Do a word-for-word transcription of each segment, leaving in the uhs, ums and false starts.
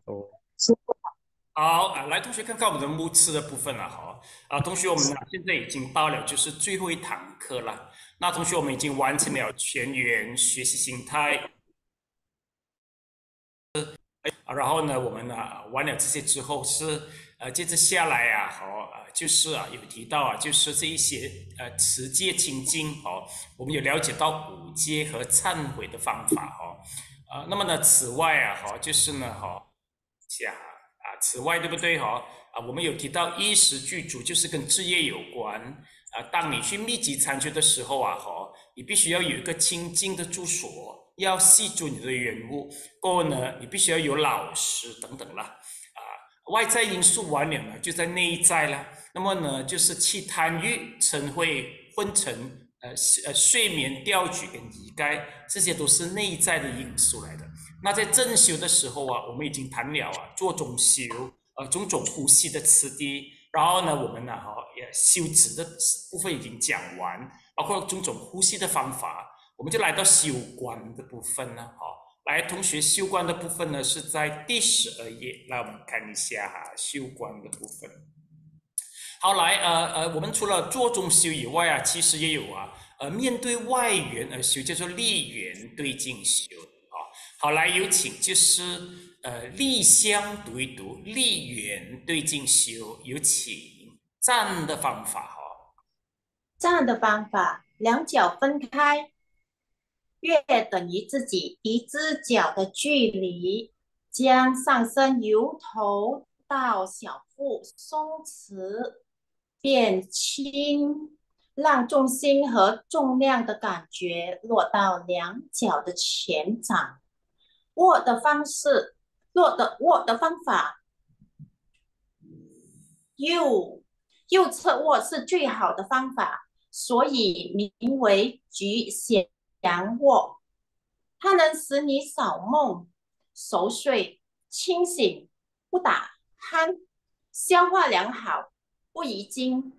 哦，是好啊，来，同学看看我们的目次的部分了哈。啊，同学，我们呢现在已经到了就是最后一堂课了。那同学，我们已经完成了全员学习形态啊，然后呢，我们呢完了这些之后是呃，接着下来啊，好呃，就是啊有提到啊，就是这一些呃持戒清净哦，我们有了解到五戒和忏悔的方法哈。啊，那么呢，此外啊，哈，就是呢，哈，下啊，此外对不对哈？啊，我们有提到衣食具足，就是跟置业有关啊。当你去密集参究的时候啊，哈，你必须要有一个清净的住所，要系住你的原物。过后呢，你必须要有老师等等啦。啊，外在因素完了呢，就在内在啦。那么呢，就是去贪欲、嗔恚、昏沉、呃呃睡眠、吊举跟移盖，这些都是内在的因素来的。那在正修的时候啊，我们已经谈了啊，做中修，呃，种种呼吸的次第，然后呢，我们呢，哈、也修止的部分已经讲完，包括种种呼吸的方法，我们就来到修观的部分了，哈、来，同学，修观的部分呢是在第十二页，来我们看一下哈，修观的部分。好，来，呃呃，我们除了做中修以外啊，其实也有啊，呃，面对外缘而修，叫做立缘对境修啊。好，来，有请就是呃立香读一读，立缘对境修，有请站的方法哈、 这样的方法，两脚分开，约等于自己一只脚的距离，将上身由头到小腹松弛变轻，让重心和重量的感觉落到两脚的前掌。握的方式，握的握的方法，右右侧握是最好的方法，所以名为举显阳握。它能使你少梦、熟睡、清醒、不打鼾、消化良好、不遗精。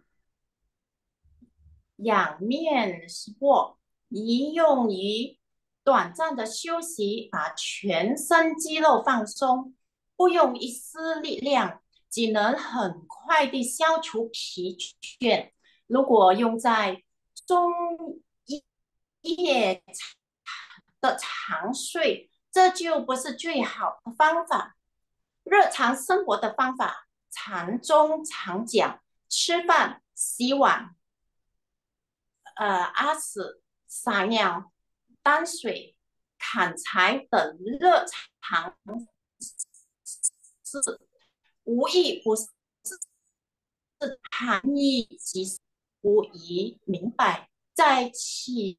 仰面卧宜用于短暂的休息，把全身肌肉放松，不用一丝力量，仅能很快地消除疲倦。如果用在中夜的长睡，这就不是最好的方法。日常生活的方法，禅中常讲，吃饭、洗碗、呃阿屎、撒尿、担水、砍柴等日常事，无一不是含义及无疑明白。在起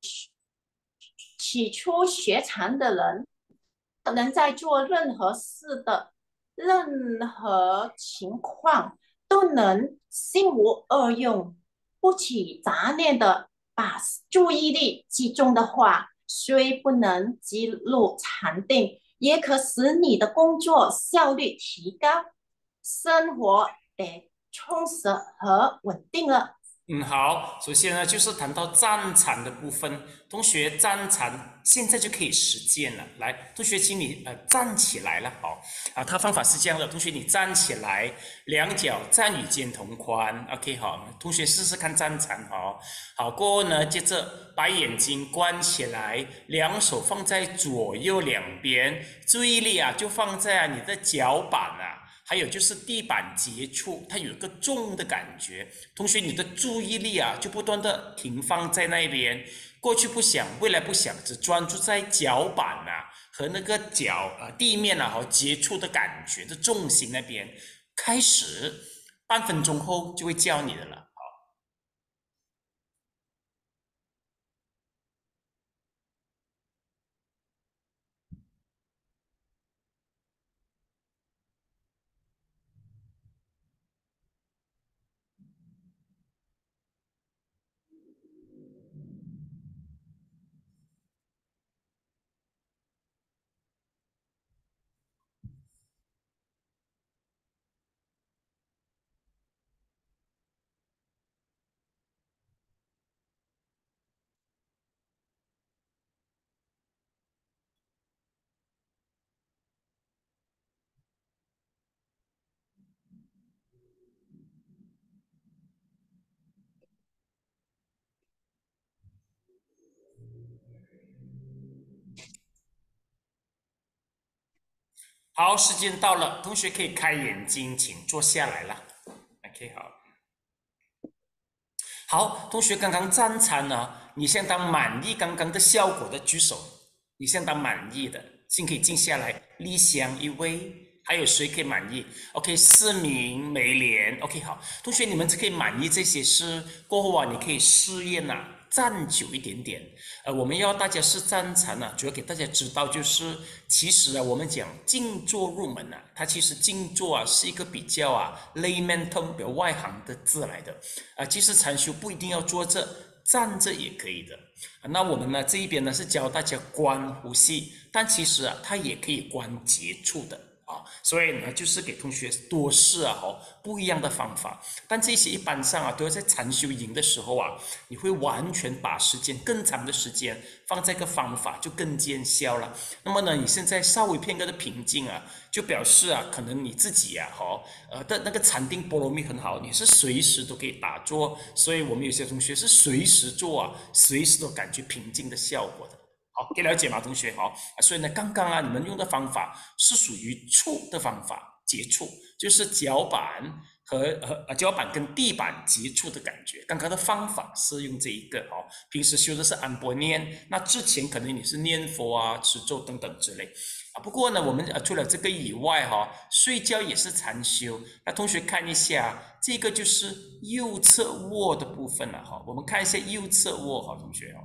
起初学禅的人，能在做任何事的任何情况都能心无二用，不起杂念的把注意力集中的话，虽不能进入禅定，也可使你的工作效率提高，生活得充实和稳定了。 嗯，好，首先呢，就是谈到站禅的部分，同学站禅现在就可以实践了。来，同学，请你呃站起来了，好啊。他方法是这样的，同学你站起来，两脚站与肩同宽，OK，好，同学试试看站禅，好，好，过后呢，接着把眼睛关起来，两手放在左右两边，注意力啊就放在啊你的脚板啊。还有就是地板接触，它有一个重的感觉。同学，你的注意力啊，就不断的停放在那边，过去不想，未来不想，只专注在脚板啊和那个脚啊地面啊和接触的感觉的重心那边。开始，半分钟后就会教你的了。 好，时间到了，同学可以开眼睛，请坐下来了。OK，好。好，同学刚刚赞成呢，你相当满意刚刚的效果的举手，你相当满意的，请可以静下来。立香一位，还有谁可以满意 ？OK，思明、美莲，OK，好，同学你们可以满意这些事过后啊，你可以试验呐、站久一点点。呃，我们要大家是赞成啊，主要给大家知道就是，其实啊，我们讲静坐入门啊，它其实静坐啊是一个比较啊 layman term 比较外行的字来的。啊，其实禅修不一定要坐着，站着也可以的。那我们呢这一边呢是教大家观呼吸，但其实啊它也可以观接触的。啊，所以呢，就是给同学多试啊，哦，不一样的方法。但这些一般上啊，都要在禅修营的时候啊，你会完全把时间更长的时间放在个方法，就更见效了。那么呢，你现在稍微片刻的平静啊，就表示啊，可能你自己啊，哦，呃的那个禅定波罗蜜很好，你是随时都可以打坐。所以我们有些同学是随时做啊，随时都感觉平静的效果的。好，可以了解吗，同学？好，所以呢，刚刚啊，你们用的方法是属于触的方法，接触，就是脚板和和脚板跟地板接触的感觉。刚刚的方法是用这一个，哦，平时修的是安波念，那之前可能你是念佛啊、持咒等等之类啊。不过呢，我们呃除了这个以外，哈，睡觉也是禅修。那同学看一下，这个就是右侧卧的部分了，哈。我们看一下右侧卧，哈，同学哦。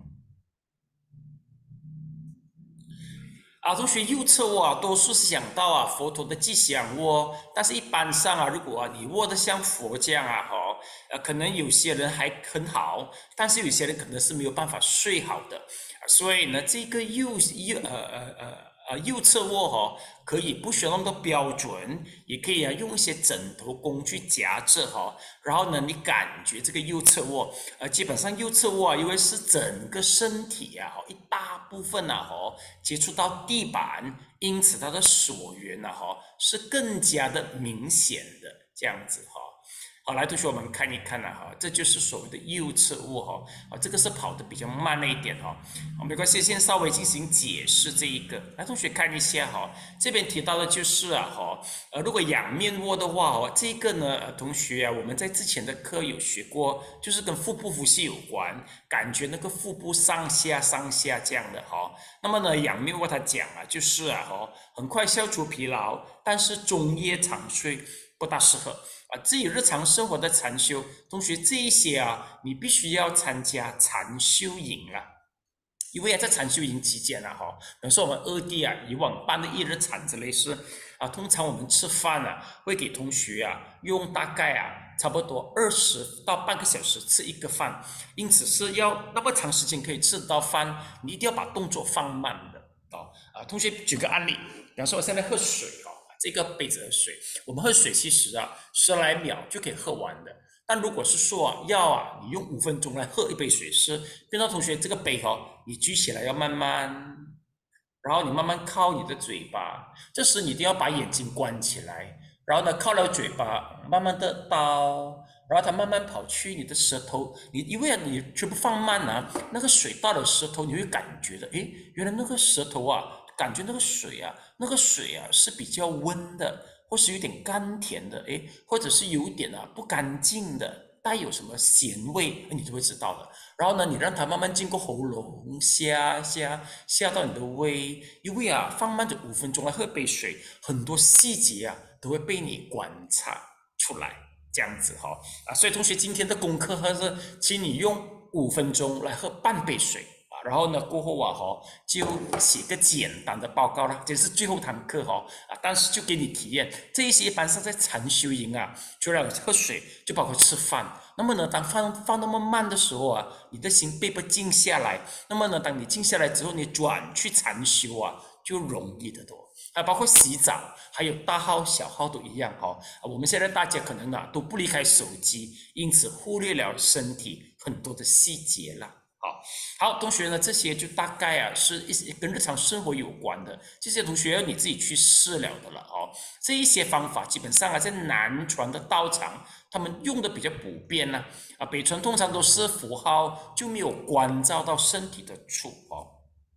啊，同学右侧卧啊，多数是想到啊佛陀的吉祥卧，但是一般上啊，如果啊你卧得像佛这样啊，哦，呃，可能有些人还很好，但是有些人可能是没有办法睡好的，所以呢，这个右右呃呃呃。呃，右侧卧哦，可以不需要那么多标准，也可以啊用一些枕头工具夹着哈，然后呢，你感觉这个右侧卧，呃，基本上右侧卧啊，因为是整个身体啊，一大部分啊，哈，接触到地板，因此它的锁源啊，哈，是更加的明显的这样子哈。好，来，同学，我们看一看了哈，这就是所谓的右侧卧哈，啊，这个是跑得比较慢了一点哈，好，没关系，先稍微进行解释这一个。来，同学看一下哈，这边提到的就是啊哈，呃，如果仰面卧的话哦，这个呢，呃同学啊，我们在之前的课有学过，就是跟腹部呼吸有关，感觉那个腹部上下上下这样的哈。那么呢，仰面卧它讲啊，就是啊哈，很快消除疲劳，但是中夜长睡不大适合。啊，至于日常生活的禅修，同学这一些啊，你必须要参加禅修营啊，因为啊，在禅修营期间啊，哈，比如说我们二弟啊，以往办的一日禅之类是啊，通常我们吃饭啊，会给同学啊用大概啊差不多二十到半个小时吃一个饭，因此是要那么长时间可以吃到饭，你一定要把动作放慢的哦。啊，同学举个案例，比方说我现在喝水哦。这个杯子的水，我们喝水其实啊十来秒就可以喝完的。但如果是说啊要啊你用五分钟来喝一杯水，是变到同学这个杯哦，你举起来要慢慢，然后你慢慢靠你的嘴巴，这时你一定要把眼睛关起来，然后呢靠了嘴巴，慢慢的倒，然后它慢慢跑去你的舌头，你因为你全部放慢啊，那个水到了舌头，你会感觉的，诶，原来那个舌头啊，感觉那个水啊，那个水啊是比较温的，或是有点甘甜的，诶，或者是有点啊不干净的。带有什么咸味，你就会知道的。然后呢，你让它慢慢经过喉咙下下下到你的胃，因为啊，放慢着五分钟来喝杯水，很多细节啊都会被你观察出来，这样子哈、哦、啊。所以同学今天的功课还是，请你用五分钟来喝半杯水。然后呢，过后啊，哈，就写个简单的报告啦，这是最后堂课哈，啊，但是就给你体验这一些，一般是在禅修营啊，除了喝水，就包括吃饭。那么呢，当饭放那么慢的时候啊，你的心被不静下来。那么呢，当你静下来之后，你转去禅修啊，就容易得多。啊，包括洗澡，还有大号小号都一样哈。啊，我们现在大家可能啊都不离开手机，因此忽略了身体很多的细节啦。好，好，同学呢，这些就大概啊是一些跟日常生活有关的，这些同学你自己去试了的了哦。这一些方法基本上啊，在南传的道场，他们用的比较普遍呢、啊，啊，北传通常都是符号，就没有关照到身体的触哦。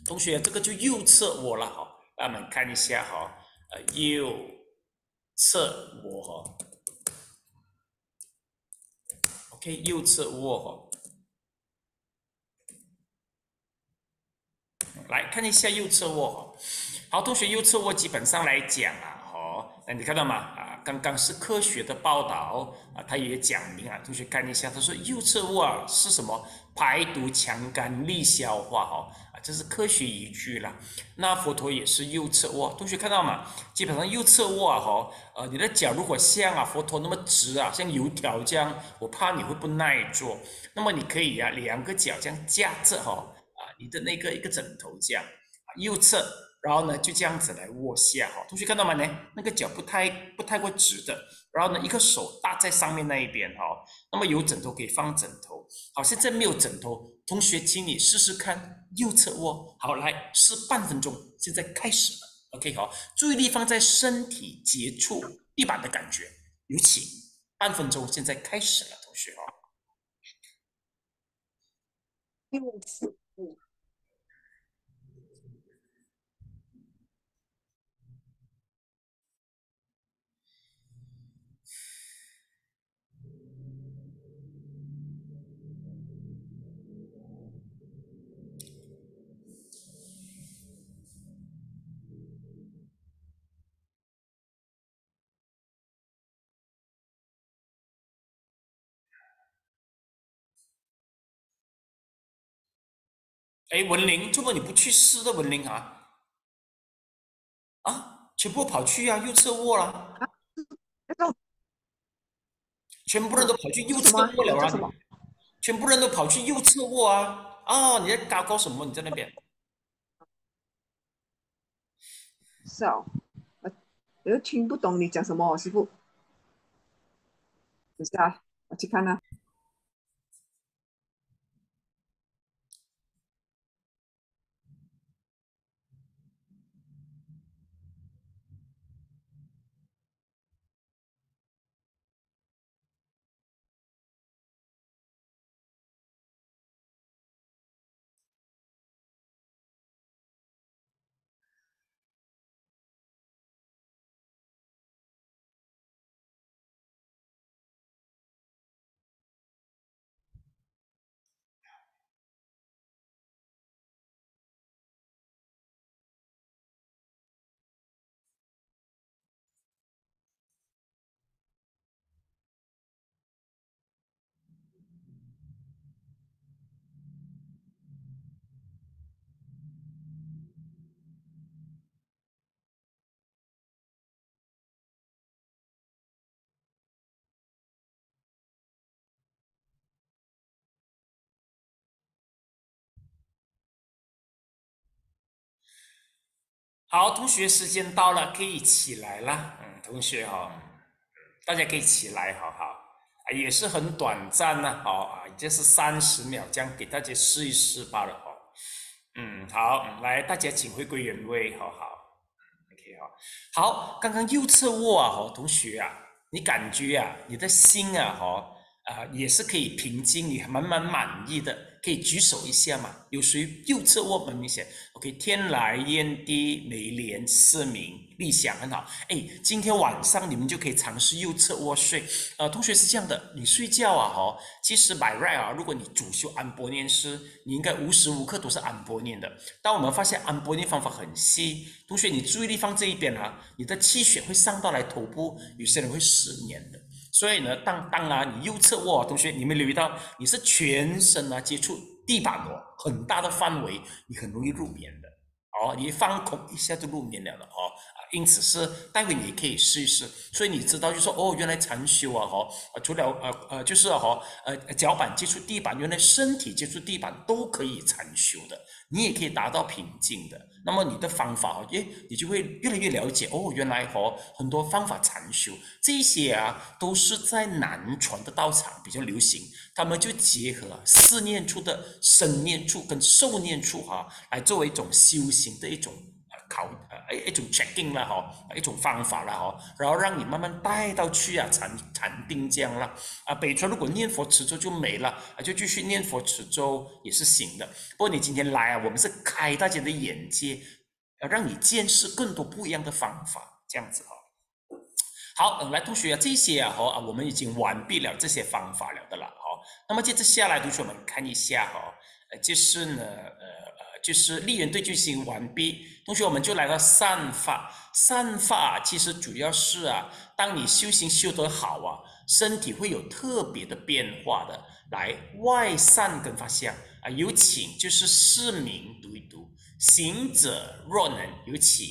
同学，这个就右侧卧了哈，让我们看一下哈，呃，右侧卧哈 ，OK， 右侧卧哈，来看一下右侧卧哈。好，同学，右侧卧基本上来讲啊，哦，那你看到吗？啊，刚刚是科学的报道啊，他也讲明啊，同学看一下，他说右侧卧啊是什么？排毒、强肝、利消化哈，啊，这是科学依据啦。那佛陀也是右侧卧，同学看到吗？基本上右侧卧啊，哈，呃，你的脚如果像啊佛陀那么直啊，像油条这样，我怕你会不耐坐。那么你可以啊，两个脚这样夹着哈，啊，你的那个一个枕头这样，右侧。然后呢，就这样子来卧下哈，同学看到吗？呢，那个脚不太不太过直的，然后呢，一个手搭在上面那一边哈，那么有枕头可以放枕头。好，现在没有枕头，同学，请你试试看右侧卧。好，来试半分钟，现在开始了。OK， 好，注意力放在身体接触地板的感觉，有请半分钟，现在开始了，同学哈。 右侧卧。 哎，文玲，怎么你不去试的文玲啊？啊，全部跑去啊，右侧卧了， 那种全部人都跑去右侧什么？ 卧了啊！ 你叫什么？ 全部人都跑去右侧卧啊！啊，你在搞搞什么？你在那边？ 是哦，我我又听不懂你讲什么，师傅。等下，我去看啊。 好，同学，时间到了，可以起来了。嗯，同学哈、哦，大家可以起来，好好，啊，也是很短暂呢、好啊，就是三十秒，这样给大家试一试罢了，哈。嗯，好，嗯来，大家请回归原位，好好，OK，好，好，刚刚右侧卧啊，哈，同学啊，你感觉啊，你的心啊，哈。啊、呃，也是可以平静，你蛮蛮满意的，可以举手一下嘛？有谁右侧卧很明显 ？OK， 天来燕地美莲四明立想很好。哎，今天晚上你们就可以尝试右侧卧睡。呃，同学是这样的，你睡觉啊，哈，其实 by right 啊，如果你主修安波念师，你应该无时无刻都是安波念的。但我们发现安波念方法很细，同学你注意力放这一边啊，你的气血会上到来头部，有些人会失眠的。所以呢，当当啊，你右侧卧，同学，你们留意到你是全身啊接触地板哦，很大的范围，你很容易入眠的哦，你放空一下就入眠了的哦，因此是待会你可以试一试，所以你知道就说哦，原来禅修啊哈、哦，除了呃呃就是哈、哦、呃脚板接触地板，原来身体接触地板都可以禅修的，你也可以达到平静的。那么你的方法哦，诶，你就会越来越了解哦，原来哦很多方法禅修这些啊，都是在南传的道场比较流行，他们就结合啊四念处的生念处跟受念处哈、啊，来作为一种修行的一种考呃一一种 checking 啦哈，一种方法啦哈，然后让你慢慢带到去啊禅禅定这样啦啊。北川如果念佛持咒就没了啊，就继续念佛持咒也是行的。不过你今天来啊，我们是开大家的眼界，呃，让你见识更多不一样的方法，这样子哈。好，嗯，来同学啊，这些啊，哈啊，我们已经完毕了这些方法了的了，哈。那么接着下来，同学们看一下哈，呃，就是呢，呃呃，就是立人对句型完毕，同学我们就来到善法。善法其实主要是啊，当你修行修得好啊，身体会有特别的变化的。来，外善根发相啊，有请就是释明读一读。行者若能，有请。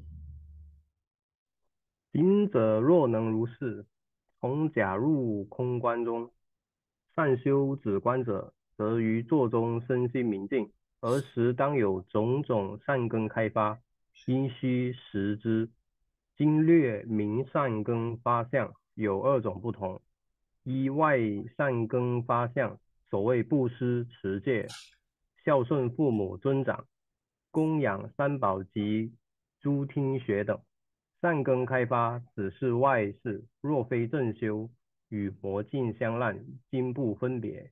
行者若能如是，从假入空观中，善修止观者，则于座中身心明净，而时当有种种善根开发，因须识之。今略明善根发相有二种不同：一外善根发相，所谓布施、持戒、孝顺父母尊长、供养三宝及诸听学等。善根开发只是外事，若非正修，与魔镜相烂，经不分别。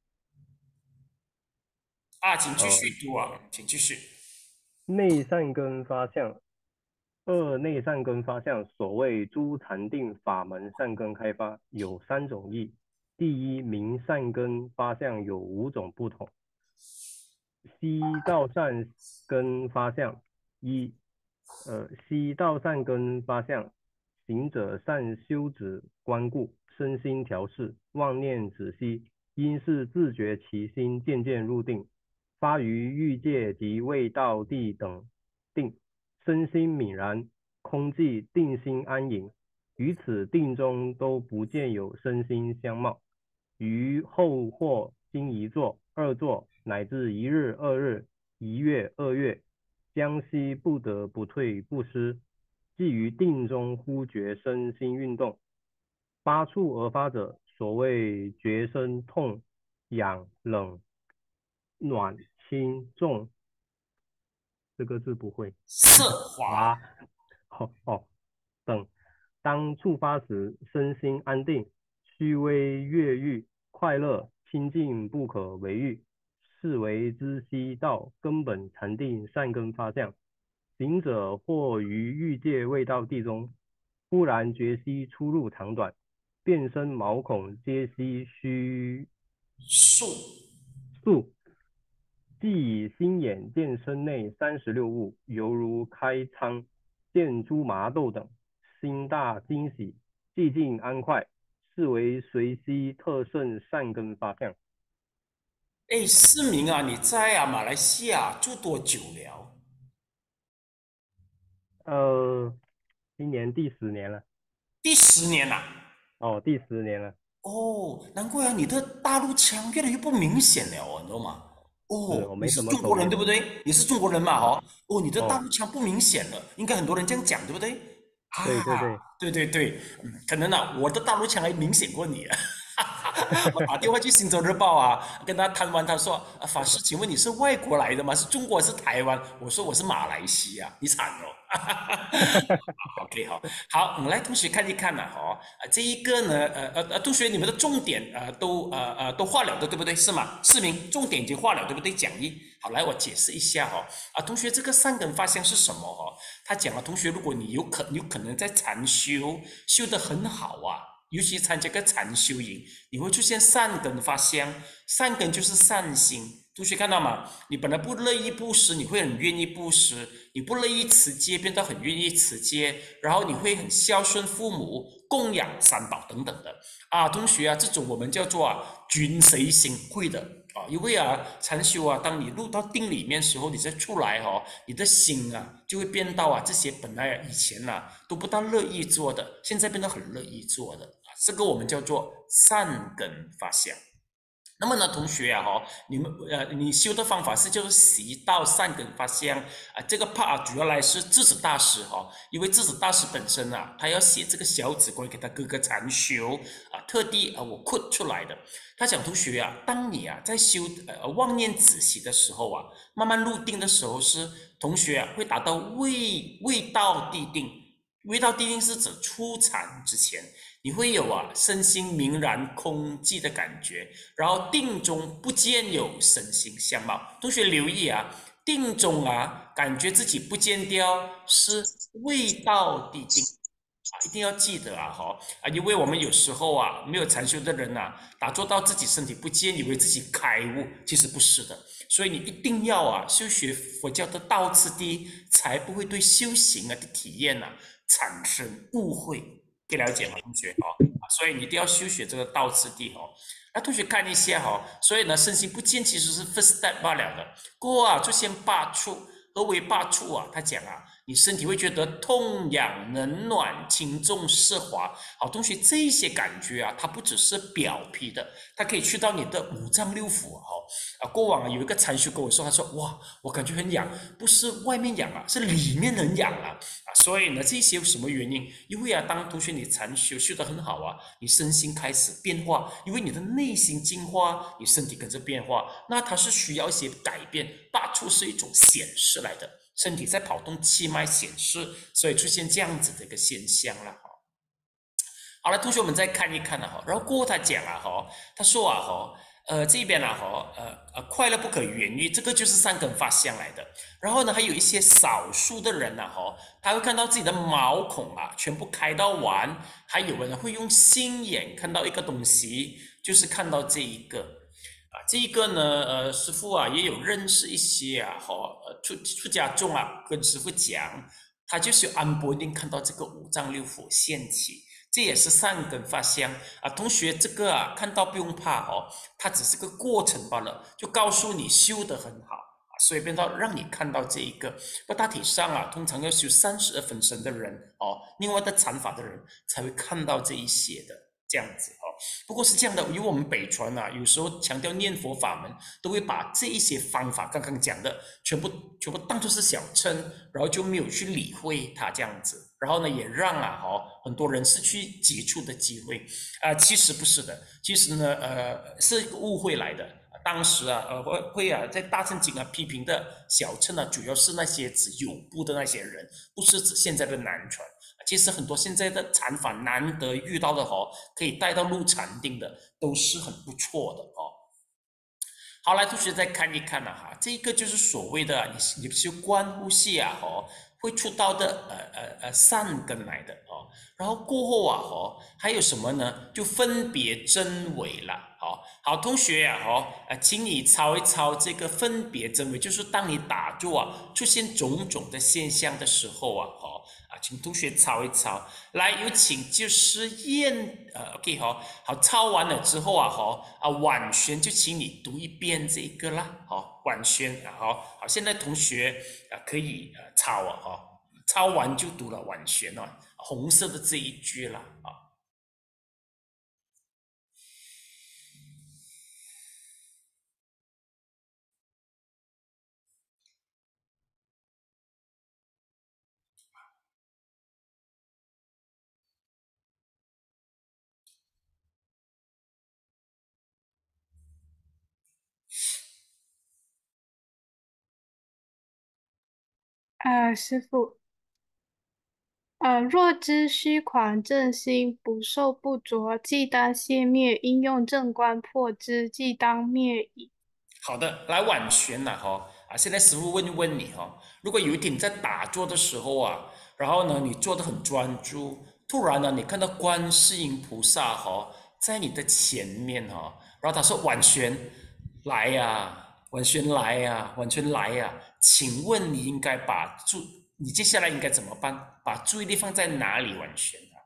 啊，请继呃， 续读啊，请继续。 内善根发相，二内善根发相，所谓诸禅定法门善根开发有三种义。第一，明善根发相有五种不同。悉道善根发相，一，呃，悉道善根发相，行者善修止观故，身心调适，妄念止息，因是自觉其心渐渐入定，发于欲界及未到地等定，身心泯然，空寂定心安隐，于此定中都不见有身心相貌。于后或经一坐、二坐，乃至一日、二日、一月、二月，将息不得不退不失，即于定中忽觉身心运动，发处而发者，所谓觉身痛、痒、冷、暖、轻、重，这个字不会。 色华。 啊，哦哦，等。当触发时，身心安定，虚微悦欲，快乐清净不可为喻，是为知悉道根本禅定善根发相。行者或于欲界未到地中，忽然觉悉出入长短，遍身毛孔皆悉虚数素，即以心眼见身内三十六物，犹如开仓，见诸麻豆等，心大惊喜，寂静安快，是为随息特胜善根发相。 哎，思明啊，你在啊马来西亚住多久了？ 呃，今年第十年了。 第十年了。 哦，第十年了。 哦，难怪啊，你的大陆腔越来越不明显了哦，你知道吗？ 是哦， 我没怎么你是中国走音。 人对不对？你是中国人嘛？ 哦哦，哦，你的大哦， 陆腔不明显了，应该很多人这样讲对不对？啊， 对对对。 对对对，嗯可能啊，我的大陆腔还明显过你啊。我打电话去《新洲日报》啊，跟他谈完，他说：“啊，法师，请问你是外国来的吗？是中国还是台湾？”我说：“我是马来西亚。”你惨了。OK，好，好，我们来同学看一看呐、啊，哈、啊，这一个呢，呃呃呃，同学你们的重点呃都呃呃都画了的，对不对？是吗？市民重点已经画了，对不对？讲义，好，来我解释一下哈、哦，啊，同学这个善根发相是什么哈、哦？他讲了，同学如果你有可有可能在禅修修得很好啊。尤其参加个禅修营，你会出现善根发相，善根就是善心。同学看到吗？你本来不乐意布施，你会很愿意布施；你不乐意持戒，变得很愿意持戒，然后你会很孝顺父母，供养三宝等等的啊。同学啊，这种我们叫做啊均随心会的啊，因为啊禅修啊，当你入到定里面时候，你再出来哦，你的心啊就会变到啊这些本来以前啊都不大乐意做的，现在变得很乐意做的。这个我们叫做善根发相。 那么呢，同学啊，哈，你们呃，你修的方法是叫做习道善根发香啊。这个 part 啊，主要来是智子大师哈，因为智子大师本身啊，他要写这个小止观给他哥哥禅修啊，特地啊我 quote 出来的。他讲同学啊，当你啊在修呃妄念止息的时候啊，慢慢入定的时候是同学啊会达到未未到地定，未到地定是指初禅之前。你会有啊身心明然空寂的感觉，然后定中不见有身形相貌。同学留意啊，定中啊感觉自己不见掉是未到地定啊，一定要记得啊哈啊，因为我们有时候啊没有禅修的人啊，打坐到自己身体不见，以为自己开悟，其实不是的。所以你一定要啊修学佛教的道次第，才不会对修行啊的体验啊产生误会。可以了解吗，同学？哦，所以你一定要修学这个道次第哦。那同学看一下哈、哦，所以呢，身心不见其实是 first step 罢了的。过后啊，出现罢处，何为罢处啊？他讲啊，你身体会觉得痛痒、冷暖、轻重、湿滑。好，同学，这些感觉啊，它不只是表皮的，它可以去到你的五脏六腑哈、哦。啊，过往啊有一个禅师跟我说，他说哇，我感觉很痒，不是外面痒啊，是里面很痒啊。啊，所以呢，这些有什么原因？因为啊，当同学你禅修修得很好啊，你身心开始变化，因为你的内心进化，你身体跟着变化，那它是需要一些改变。罢处是一种显示来的，身体在跑动，气脉显示，所以出现这样子的一个现象了哈。好了，同学我们再看一看了哈，然后过后他讲了哈，他说啊哈。呃，这边啊，哈，呃呃，快乐不可言喻，这个就是善根发相来的。然后呢，还有一些少数的人呢、啊，哈，他会看到自己的毛孔啊，全部开到完，还有人会用心眼看到一个东西，就是看到这一个啊，这一个呢，呃，师父啊也有认识一些啊，哈，呃，出出家众啊，跟师父讲，他就是有安波定看到这个五脏六腑现起。这也是善根发相啊，同学，这个啊看到不用怕哦，它只是个过程罢了，就告诉你修得很好啊，所以变到让你看到这一个。那大体上啊，通常要修三十二分身的人哦，另外的禅法的人才会看到这一些的这样子哦。不过是这样的，因为我们北传啊，有时候强调念佛法门，都会把这一些方法刚刚讲的全部全部当作是小乘，然后就没有去理会它这样子。然后呢，也让啊，哈，很多人失去接触的机会啊、呃。其实不是的，其实呢，呃，是一个误会来的。当时啊，呃，会会啊，在大乘经啊批评的小乘呢，主要是那些指有部的那些人，不是指现在的南传。其实很多现在的禅法难得遇到的哦，可以带到入禅定的，都是很不错的哦。好，来同学再看一看啊，哈，这个就是所谓的你你修观呼吸啊，哦。会出道的呃呃呃善根来的哦，然后过后啊哦，还有什么呢？就分别真伪了哦。好，同学啊哦，呃，请你抄一抄这个分别真伪，就是当你打坐啊出现种种的现象的时候啊哦啊，请同学抄一抄。来，有请就是燕呃 OK 好，好抄完了之后啊哦啊婉璇就请你读一遍这个啦，好婉璇啊好好，现在同学啊可以呃抄啊哈。抄完就读了婉璇哦，红色的这一句了啊。 呃，师傅，呃，若知虚狂正心，不受不着，既当熄灭，应用正观破之，既当灭矣。 好的，来婉璇了哈啊！现在师傅问问你哈，如果有一天你在打坐的时候啊，然后呢你坐得很专注，突然呢你看到观世音菩萨哈在你的前面哈，然后他说婉璇来呀，婉璇来呀，婉璇来呀，请问你应该把注你接下来应该怎么办？把注意力放在哪里？婉璇啊？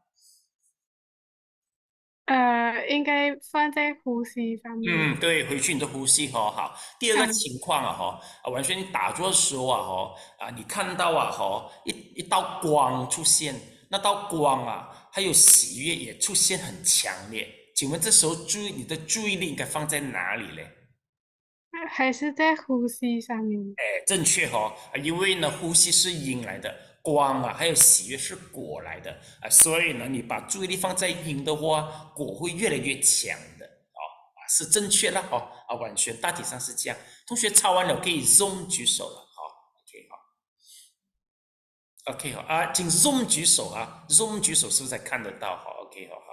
呃，应该放在呼吸上面。 嗯，对，回去你的呼吸哈、哦、好。第二个嗯， 情况啊哈，啊，完全你打坐的时候啊哈啊，你看到啊哈一一道光出现，那道光啊，还有喜悦也出现很强烈， 请问这时候注意你的注意力应该放在哪里嘞？ 还是在呼吸上面。 哎，正确哦，因为呢，呼吸是因来的，光啊，还有喜悦是果来的啊，所以呢，你把注意力放在因的话，果会越来越强的哦，啊，是正确了哦，啊，完全大体上是这样。同学抄完了可以 zoom 举手了，好 ，OK 好 ，OK 好啊，请 zoom 举手啊 ，zoom 举手是不是才看得到？好 ，OK 好好。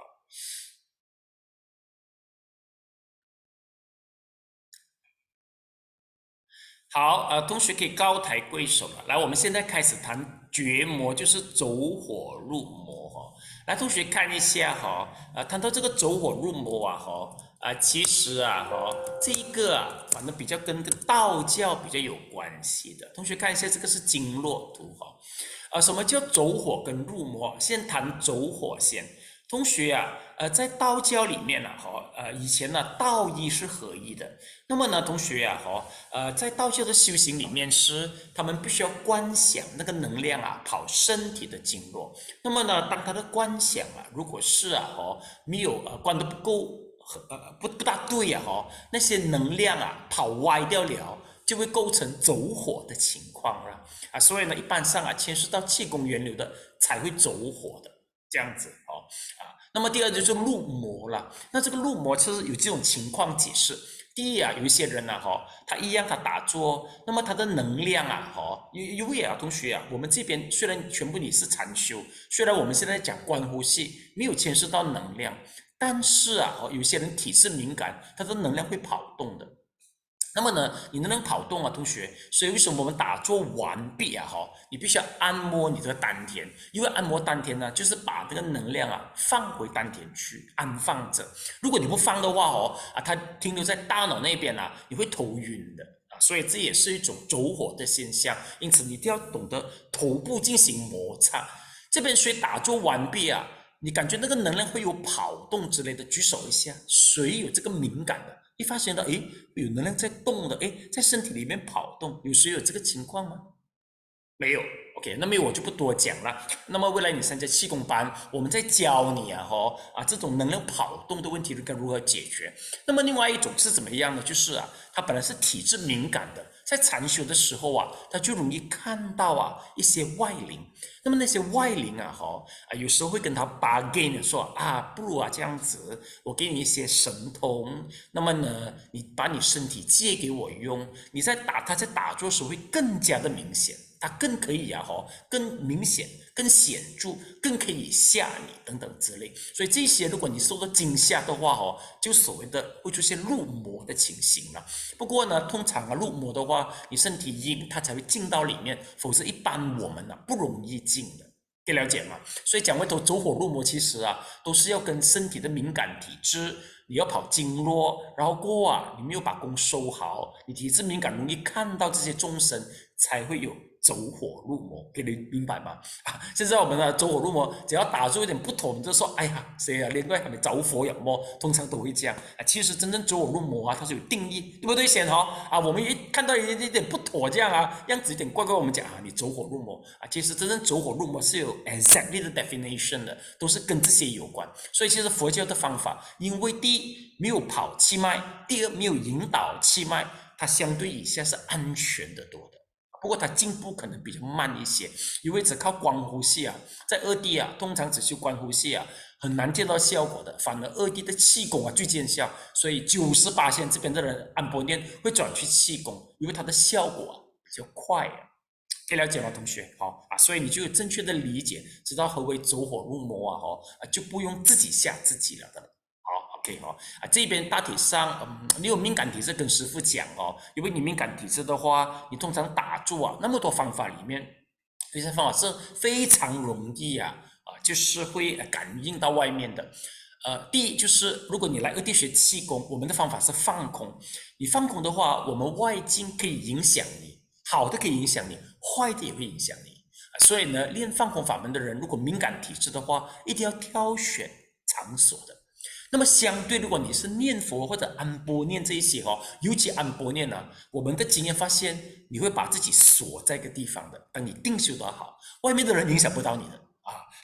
好，呃，同学可以高抬贵手了。来，我们现在开始谈觉摩，就是走火入魔哈。来，同学看一下哈，呃，谈到这个走火入魔啊哈，啊，其实啊哈，这一个啊，反正比较跟个道教比较有关系的。同学看一下，这个是经络图哈。啊，什么叫走火跟入魔？先谈走火先。同学啊，呃，在道教里面呢、啊，哈，呃，以前呢，道义是合一的。那么呢，同学啊，哈，呃，在道教的修行里面是，他们必须要观想那个能量啊，跑身体的经络。那么呢，当他的观想啊，如果是啊，哈，没有呃观得不够，呃，不不大对啊，哈，那些能量啊跑歪掉了。就会构成走火的情况了啊，所以呢，一般上啊，牵涉到气功源流的才会走火的这样子哦啊。那么第二就是入魔了，那这个入魔其实有这种情况解释。第一啊，有一些人呢、啊，哈，他一样他打坐，那么他的能量啊，哈，因为啊，同学啊，我们这边虽然全部你是禅修，虽然我们现在讲观呼吸，没有牵涉到能量，但是啊，有些人体质敏感，他的能量会跑动的。那么呢，你能不能跑动啊，同学？所以为什么我们打坐完毕啊，哈，你必须要按摩你的丹田，因为按摩丹田呢，就是把这个能量啊放回丹田去安放着。如果你不放的话，哦啊，它停留在大脑那边啊，你会头晕的啊，所以这也是一种走火的现象。因此，你一定要懂得头部进行摩擦。这边谁打坐完毕啊？你感觉那个能量会有跑动之类的，举手一下。谁有这个敏感的？你发现到，诶，有能量在动的，诶，在身体里面跑动，有谁有这个情况吗？没有 ，OK， 那么我就不多讲了。那么未来你参加气功班，我们在教你啊，哈啊，这种能量跑动的问题该如何解决？那么另外一种是怎么样呢？就是啊，他本来是体质敏感的，在禅修的时候啊，他就容易看到啊一些外灵。那么那些外灵啊，哈啊，有时候会跟他 bargain 说啊，不如啊这样子，我给你一些神通，那么呢，你把你身体借给我用，你在打他在打坐的时候会更加的明显。它更可以啊，哈，更明显、更显著、更可以吓你等等之类。所以这些，如果你受到惊吓的话，哦，就所谓的会出现入魔的情形了。不过呢，通常啊，入魔的话，你身体阴，它才会进到里面，否则一般我们呢、啊、不容易进的。可以了解吗？所以讲回头走火入魔，其实啊，都是要跟身体的敏感体质，你要跑经络，然后过啊，你没有把功收好，你体质敏感，容易看到这些众生，才会有走火入魔，给你明白吗？啊，现在我们呢走火入魔，只要打出一点不妥，你就说，哎呀，谁啊，另外还没着火有魔，通常都会这样啊。其实真正走火入魔啊，它是有定义，对不对？显哈啊，我们一看到一点不妥这样啊，样子有点怪怪，我们讲啊，你走火入魔啊。其实真正走火入魔是有 exactly 的 definition 的，都是跟这些有关。所以其实佛教的方法，因为第一没有跑气脉，第二没有引导气脉，它相对以下是安全的多的。不过它进步可能比较慢一些，因为只靠光呼吸啊，在二 D 啊，通常只修光呼吸啊，很难见到效果的。反而二 D 的气功啊最见效，所以九十八线这边的人按波念会转去气功，因为它的效果啊比较快啊。可以了解吗，同学？好啊，所以你就有正确的理解，知道何为走火入魔啊，哦啊，就不用自己吓自己了的。OK 哦，啊这边大体上，嗯，你有敏感体质跟师傅讲哦，因为你敏感体质的话，你通常打坐啊，那么多方法里面，有些方法是非常容易啊，啊，就是会感应到外面的。呃，第一就是如果你来二地学气功，我们的方法是放空。你放空的话，我们外境可以影响你，好的可以影响你，坏的也会影响你。所以呢，练放空法门的人，如果敏感体质的话，一定要挑选场所的。那么相对，如果你是念佛或者安波念这一些哦，尤其安波念呢、啊，我们的经验发现，你会把自己锁在一个地方的。当你定修得好，外面的人影响不到你的啊。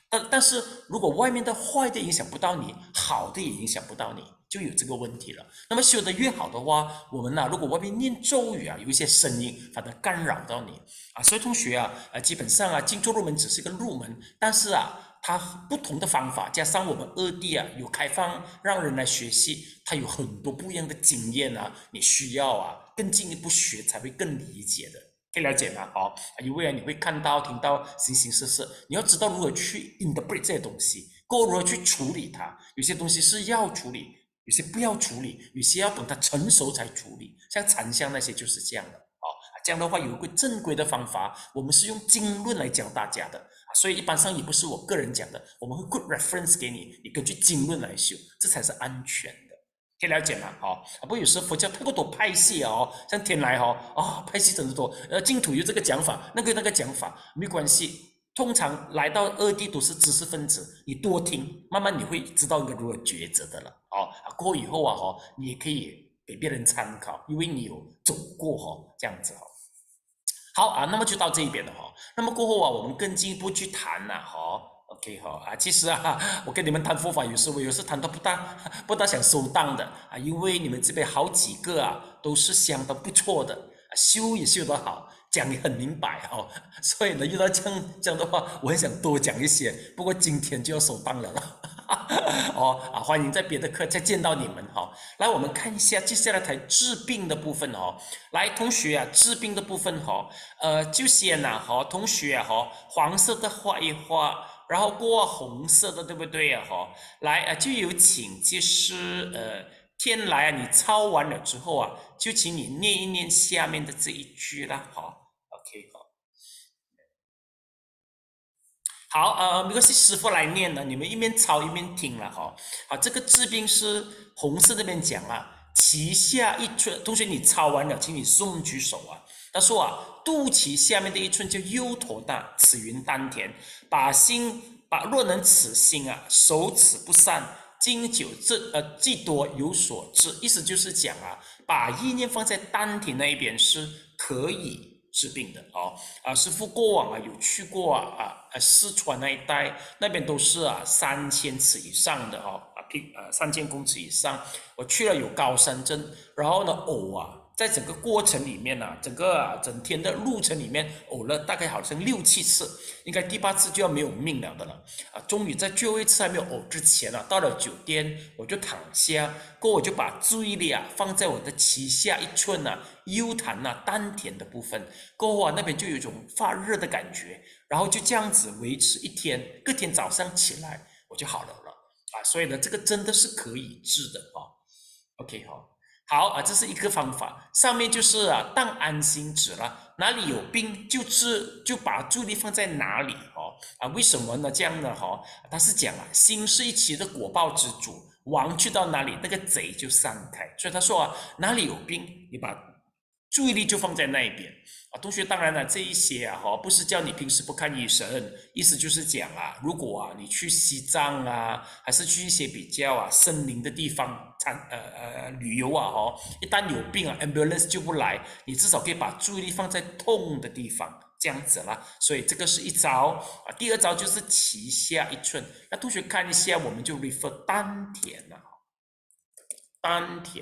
但但是如果外面的坏的影响不到你，好的也影响不到你，就有这个问题了。那么修得越好的话，我们呢、啊，如果外面念咒语啊，有一些声音，反而干扰到你啊。所以同学啊，呃，基本上啊，静坐入门只是一个入门，但是啊，它不同的方法，加上我们二弟啊有开放让人来学习，他有很多不一样的经验啊，你需要啊更进一步学才会更理解的。可以了解吗？哦，因为啊，你会看到、听到形形色色，你要知道如何去 interpret 这些东西，够如何去处理它。有些东西是要处理，有些不要处理，有些要等它成熟才处理。像禅香那些就是这样的哦。这样的话有一个正规的方法，我们是用经论来教大家的，所以一般上也不是我个人讲的，我们会 good reference 给你，你根据经论来修，这才是安全的。可以了解吗？好、哦，不过有时候佛教太过多派系哦，像天来哦，啊、哦，派系真的多，呃，净土有这个讲法，那个那个讲法，没关系。通常来到二地都是知识分子，你多听，慢慢你会知道一个如何抉择的了。哦，过后以后啊，哦，你也可以给别人参考，因为你有走过哦，这样子哦。好啊，那么就到这一边了哈、哦。那么过后啊，我们更进一步去谈了哈、哦。OK 哈啊，其实啊，我跟你们谈佛法，有时我有时谈到不大不大想收档的啊，因为你们这边好几个啊都是相当不错的，修也修得好，讲也很明白哦，所以呢遇到这样这样的话，我很想多讲一些，不过今天就要收档了了。哦啊，欢迎在别的课再见到你们哈、哦。来，我们看一下接下来谈治病的部分哦。来，同学啊，治病的部分哈、哦，呃，就先呐、啊，哈、哦，同学啊，哈、哦，黄色的画一画。然后过红色的，对不对啊？哈，来啊，就有请，就是呃，天来啊，你抄完了之后啊，就请你念一念下面的这一句啦，哈 OK 好，好，呃，没关系，师傅来念的，你们一边抄一边听了哈。好，这个治病是红色这边讲啊，脐下一寸，同学你抄完了，请你送举手啊。他说啊，肚脐下面的一寸叫幽头大，此云丹田。把心把若能此心啊，守此不散，经久这呃既多有所至。意思就是讲啊，把意念放在丹田那一边是可以治病的哦。啊，师父过往啊有去过啊啊四川那一带，那边都是啊三千尺以上的哦啊平呃三千公尺以上。我去了有高山症，然后呢偶啊。在整个过程里面呢、啊，整个、啊、整天的路程里面呕了大概好像六七次，应该第八次就要没有命了的了啊！终于在最后一次还没有呕之前啊，到了酒店我就躺下，过后我就把注意力啊放在我的脐下一寸啊幽潭啊丹田的部分，过后啊那边就有一种发热的感觉，然后就这样子维持一天，隔天早上起来我就好了了啊！所以呢，这个真的是可以治的啊。OK 好。好啊，这是一个方法，上面就是啊，当安心止了，哪里有病就治，就把注意力放在哪里哦啊？为什么呢？这样呢？哈、哦，他是讲啊，心是一期的果报之主，王去到哪里，那个贼就散开。所以他说啊，哪里有病，你把注意力就放在那一边啊。同学，当然了，这一些啊，哈，不是叫你平时不看医生，意思就是讲啊，如果啊你去西藏啊，还是去一些比较啊森林的地方参呃呃旅游啊，哈，一旦有病啊 ，ambulance 就不来，你至少可以把注意力放在痛的地方，这样子啦。所以这个是一招啊。第二招就是脐下一寸，那同学看一下，我们就 refer 丹田了，丹田。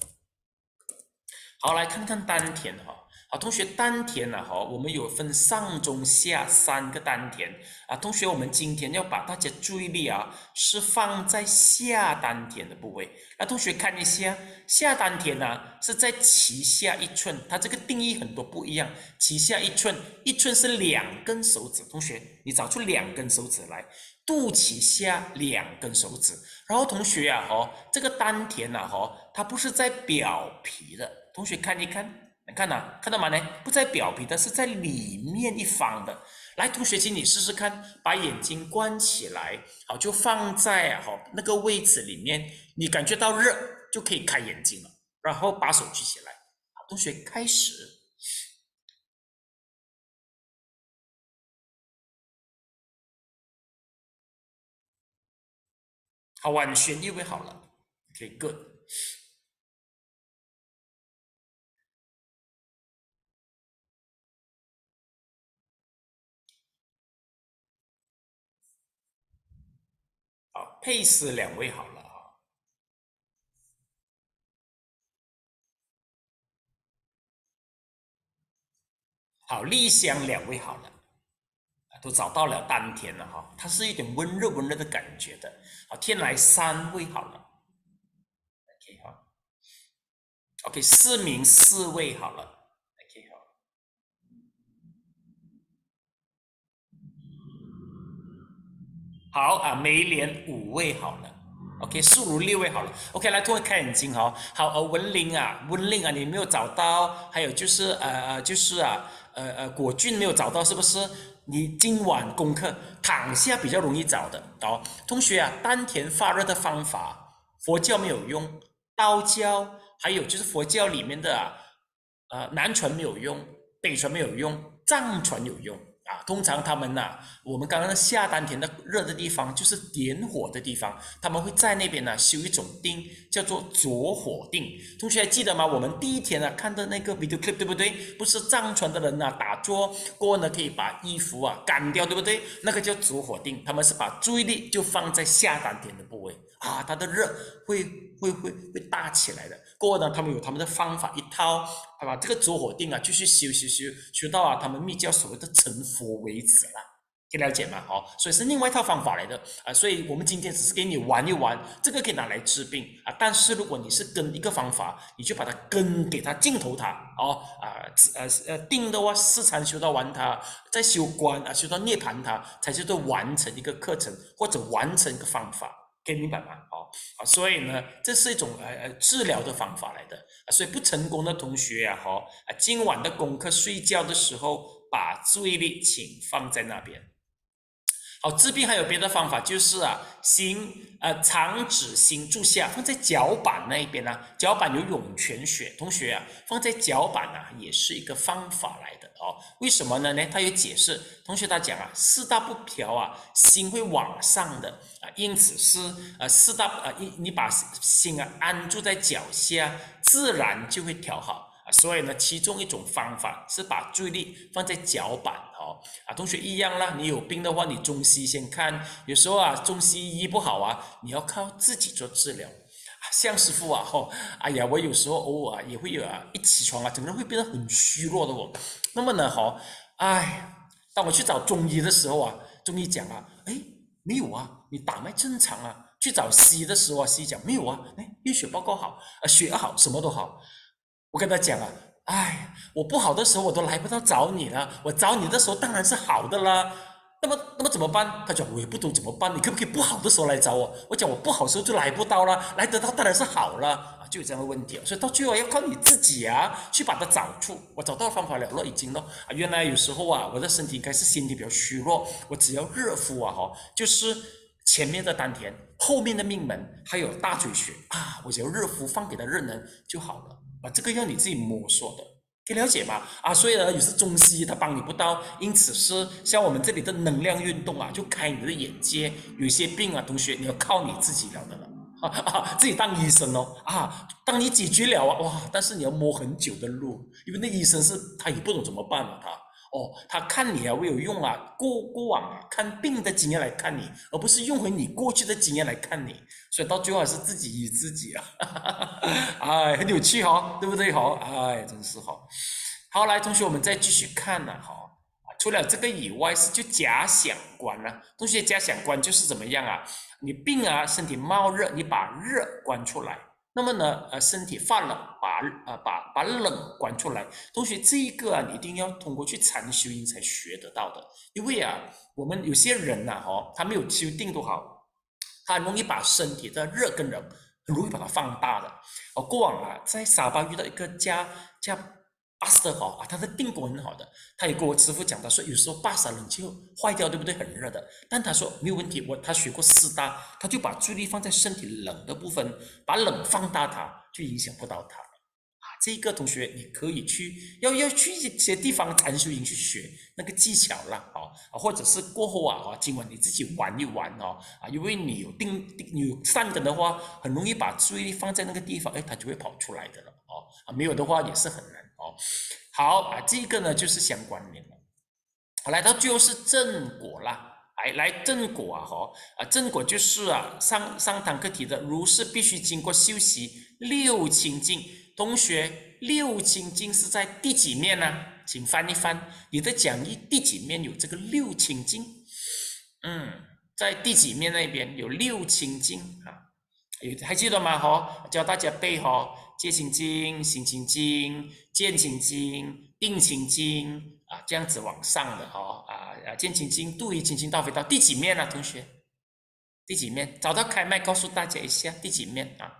好，来看看丹田哈。好，同学，丹田呢？哈，我们有分上中下三个丹田啊。同学，我们今天要把大家注意力啊，是放在下丹田的部位。那同学看一下，下丹田呢、啊、是在脐下一寸，它这个定义很多不一样。脐下一寸，一寸是两根手指。同学，你找出两根手指来，肚脐下两根手指。然后同学啊，哈，这个丹田呐、啊，哈，它不是在表皮的。同学看一看，你看呐、啊，看到吗呢？不在表皮的，是在里面一方的。来，同学，请你试试看，把眼睛关起来，好，就放在好那个位置里面，你感觉到热就可以开眼睛了，然后把手举起来。好，同学开始。好，完全预备好了。OK，good。 佩斯两位好了啊。好，丽香两位好了。都找到了丹田了哈，它是一点温热温热的感觉的。好，天来三位好了 ，OK 哈 ，OK 四名四位好了 ，OK 好，好啊，梅莲五位好了 ，OK 素如六位好了 ，OK 来，各位开眼睛哈，好，呃文玲啊，文玲啊，你没有找到，还有就是呃呃就是啊呃呃果俊没有找到，是不是？你今晚功课躺下比较容易找的哦，同学啊，丹田发热的方法，佛教没有用，道教还有就是佛教里面的啊，呃南传没有用，北传没有用，藏传有用啊。通常他们呐、啊，我们刚刚下丹田的热的地方就是点火的地方，他们会在那边呢、啊、修一种定，叫做着火定。同学还记得吗？我们第一天啊看的那个 video clip 对不对？不是藏传的人呐、啊、打坐过后呢可以把衣服啊干掉，对不对？那个叫着火定，他们是把注意力就放在下丹田的部位啊，它的热会会会会大起来的。过后呢，他们有他们的方法一套，把这个着火定啊继续修修修修到啊他们密教所谓的成佛为止啦。可以了解吗？哦，所以是另外一套方法来的啊，所以我们今天只是给你玩一玩，这个可以拿来治病啊。但是如果你是跟一个方法，你就把它根给它尽头它哦啊呃呃定的话，四禅修到完它，再修观啊修到涅槃它，才叫做完成一个课程或者完成一个方法。可以明白吗？哦啊，所以呢，这是一种呃呃治疗的方法来的啊。所以不成功的同学啊，哈啊，今晚的功课睡觉的时候，把注意力请放在那边。好，治病还有别的方法，就是啊，行呃长指心注下，放在脚板那一边呢、啊，脚板有涌泉穴，同学啊，放在脚板啊，也是一个方法来的哦。为什么呢？呢，他有解释，同学他讲啊，四大不调啊，心会往上的啊，因此是呃四大啊，你你把心啊安住在脚下，自然就会调好。所以呢，其中一种方法是把注意力放在脚板哦啊，同学一样啦。你有病的话，你中西先看。有时候啊，中西医不好啊，你要靠自己做治疗。向师傅啊，吼、哦，哎呀，我有时候偶尔、啊、也会有啊，一起床啊，整个人会变得很虚弱的哦。那么呢，哈，哎，当我去找中医的时候啊，中医讲啊，哎，没有啊，你打脉正常啊。去找西医的时候啊，西医讲没有啊，哎，验血报告好，啊，血好，什么都好。我跟他讲啊，哎，我不好的时候我都来不到找你了，我找你的时候当然是好的啦。那么，那么怎么办？他讲我也不懂怎么办，你可不可以不好的时候来找我？我讲我不好的时候就来不到了，来得到当然是好了啊，就有这样的问题啊。所以到最后要靠你自己啊，去把它找出。我找到方法了了，已经了啊。原来有时候啊，我的身体应该是身体比较虚弱，我只要热敷啊，哈，就是前面的丹田，后面的命门，还有大椎穴啊，我只要热敷放给他热能就好了。啊，这个要你自己摸索的，可以了解吗？啊，所以呢，有时中西医他帮你不到，因此是像我们这里的能量运动啊，就开你的眼界。有些病啊，同学你要靠你自己了的了，啊啊，自己当医生哦，啊，当你解决了啊，哇，但是你要摸很久的路，因为那医生是他也不懂怎么办了、啊、他。哦，他看你啊，会有用啊，过过往啊看病的经验来看你，而不是用回你过去的经验来看你，所以到最后还是自己医自己啊，哎，很有趣哈、哦，对不对哈？哎，真是好。好，来，同学，我们再继续看呢、啊，哈，除了这个以外，是就假想观啊，同学，假想观就是怎么样啊？你病啊，身体冒热，你把热关出来。那么呢，呃，身体发冷，把呃把把冷关出来。同学，这一个啊，你一定要通过去禅修营才学得到的。因为啊，我们有些人呐、啊，哦，他没有修定都好，他很容易把身体的热跟冷很容易把它放大的。哦，过往啊，在沙巴遇到一个加加巴斯的好啊，他的定功很好的，他也跟我师傅讲，他说有时候巴萨冷就坏掉，对不对？很热的，但他说没有问题，我他学过四大，他就把注意力放在身体冷的部分，把冷放大它，就影响不到他啊。这个同学你可以去要要去一些地方禅修营去学那个技巧啦，哦啊，或者是过后啊，今晚你自己玩一玩哦啊，因为你有定你有善根的话，很容易把注意力放在那个地方，哎，它就会跑出来的了哦啊，没有的话也是很难。哦，好啊，这个呢就是相关联了。好，来到最后是正果啦来来正果啊，哈啊，正果就是啊，上上堂课提的，如是必须经过修习六清净。同学，六清净是在第几面呢？请翻一翻你的讲义，第几面有这个六清净？嗯，在第几面那边有六清净啊？有还记得吗？哈，教大家背哈，戒清净、行清净、见清净、定清净。啊，这样子往上的哦，啊啊，见清净、度一清净、到非到第几面呢、啊？同学，第几面？找到开麦告诉大家一下，第几面啊？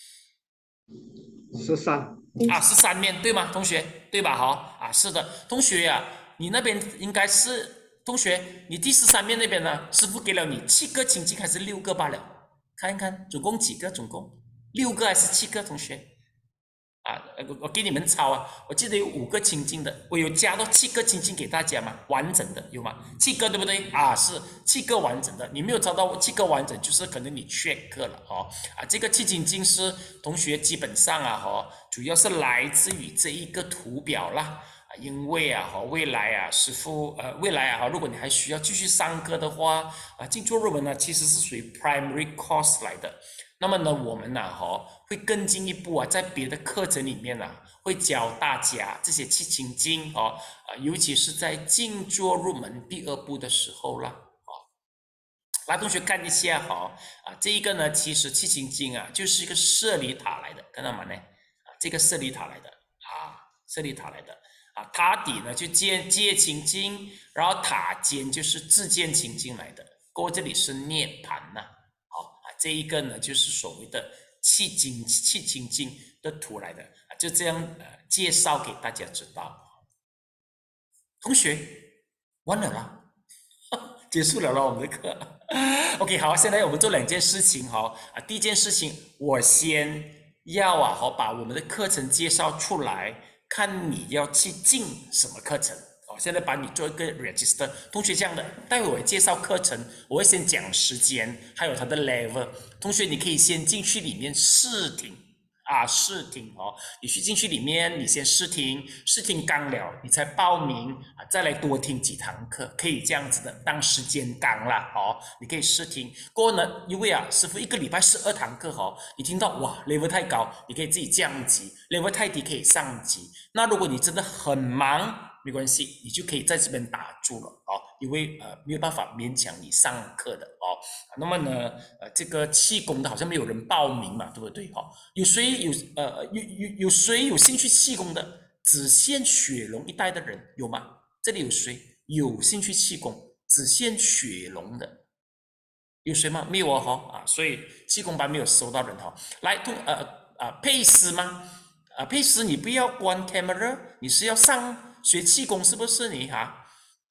十三啊，是三面对吗？同学对吧？好啊，是的，同学呀、啊，你那边应该是同学，你第十三面那边呢？师傅给了你七个清净还是六个罢了？看一看，总共几个？总共六个还是七个？同学？啊，我给你们抄啊！我记得有五个清净的，我有加到七个清净给大家吗？完整的有吗？七个对不对？啊，是七个完整的。你没有找到七个完整，就是可能你缺课了哦。啊，这个七清净是同学基本上啊，哈，主要是来自于这一个图表啦。啊，因为啊，哈，未来啊，师傅呃，未来啊，如果你还需要继续上课的话，啊，静坐入门呢，其实是属于 primary course 来的。那么呢，我们呢，哈，会更进一步啊，在别的课程里面呢，会教大家这些七清净哦，啊，尤其是在静坐入门第二步的时候啦，哦，来，同学看一下哈，啊，这一个呢，其实七清净啊，就是一个舍利塔来的，看到吗呢？啊，这个舍利塔来的啊，舍利塔来的啊，塔底呢就戒戒清净，然后塔尖就是自见清净来的，过这里是涅盘呐、啊。这一个呢，就是所谓的七清七清净的图来的，就这样呃介绍给大家知道。同学，完了啦，结束了啦我们的课。OK， 好，现在我们做两件事情哈啊，第一件事情，我先要啊好把我们的课程介绍出来，看你要去进什么课程。现在把你做一个 register， 同学这样的，待会我介绍课程，我会先讲时间，还有它的 level。同学，你可以先进去里面试听啊，试听哦。你去进去里面，你先试听，试听刚了，你才报名啊，再来多听几堂课，可以这样子的，当时间刚啦哦，你可以试听。过后呢，因为啊，师傅一个礼拜十二堂课哦，你听到哇 level 太高，你可以自己降级 ；level 太低可以上级。那如果你真的很忙，没关系，你就可以在这边打住了哦，因为呃没有办法勉强你上课的哦。那么呢，呃这个气功的好像没有人报名嘛，对不对？哦，有谁有呃有有有谁有兴趣气功的？只限雪龙一带的人有吗？这里有谁有兴趣气功？只限雪龙的有谁吗？没有哦，哈啊，所以气功班没有收到人哈。来，同呃呃佩斯吗？啊，佩斯你不要关 camera， 你是要上。学气功是不是你哈？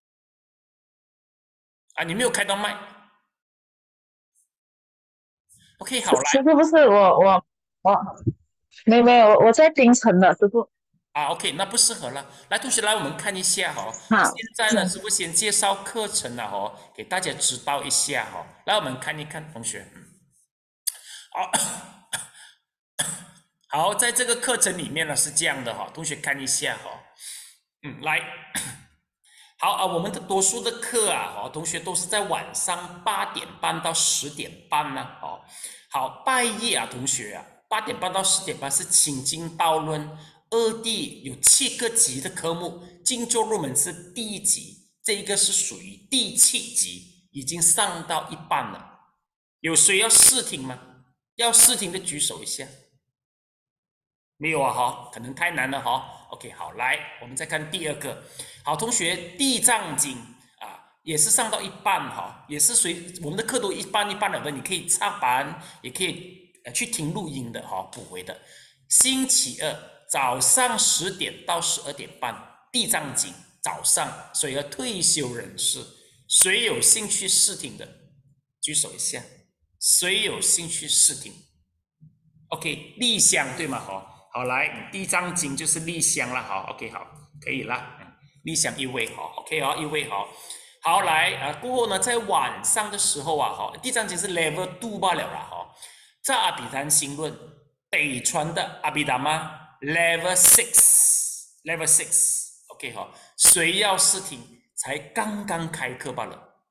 啊，你没有开到麦。OK， 好来。 师傅不是我我我，没有没有，我在槟城的师傅。 啊 ，OK， 那不适合了。来，同学来，我们看一下哈、哦。 好。 现在呢，师傅先介绍课程了哦，给大家知道一下哈、哦。来，我们看一看，同学。嗯。好，好，在这个课程里面呢是这样的哈、哦，同学看一下哈、哦。嗯，来，好啊，我们的多数的课啊，哦，同学都是在晚上八点半到十点半呢、啊，哦，好，拜一啊，同学啊，八点半到十点半是清净道论，二 D 有七个级的科目，静坐入门是第一级，这一个是属于第七级，已经上到一半了，有谁要试听吗？要试听的举手一下。没有啊，哈，可能太难了哈。OK， 好，来，我们再看第二个。好，同学，《地藏经》啊，也是上到一半哈，也是随我们的课都一半一半了的，你可以插班，也可以呃去听录音的哈，补回的。星期二早上十点到十二点半，《地藏经》早上，所以要退休人士，谁有兴趣试听的，举手一下。谁有兴趣试听 ？OK， 立香对吗？哈。好，来，地藏经就是立香了，好 ，OK， 好，可以了，嗯，立香一位，好 ，OK 哦，一位好，好来啊，过后呢，在晚上的时候啊，哈，地藏经是 level two 罢了啦，哈，在阿毗昙心论，北传的阿毗达妈 level six，level six，OK 哈，谁要试听？才刚刚开课罢了，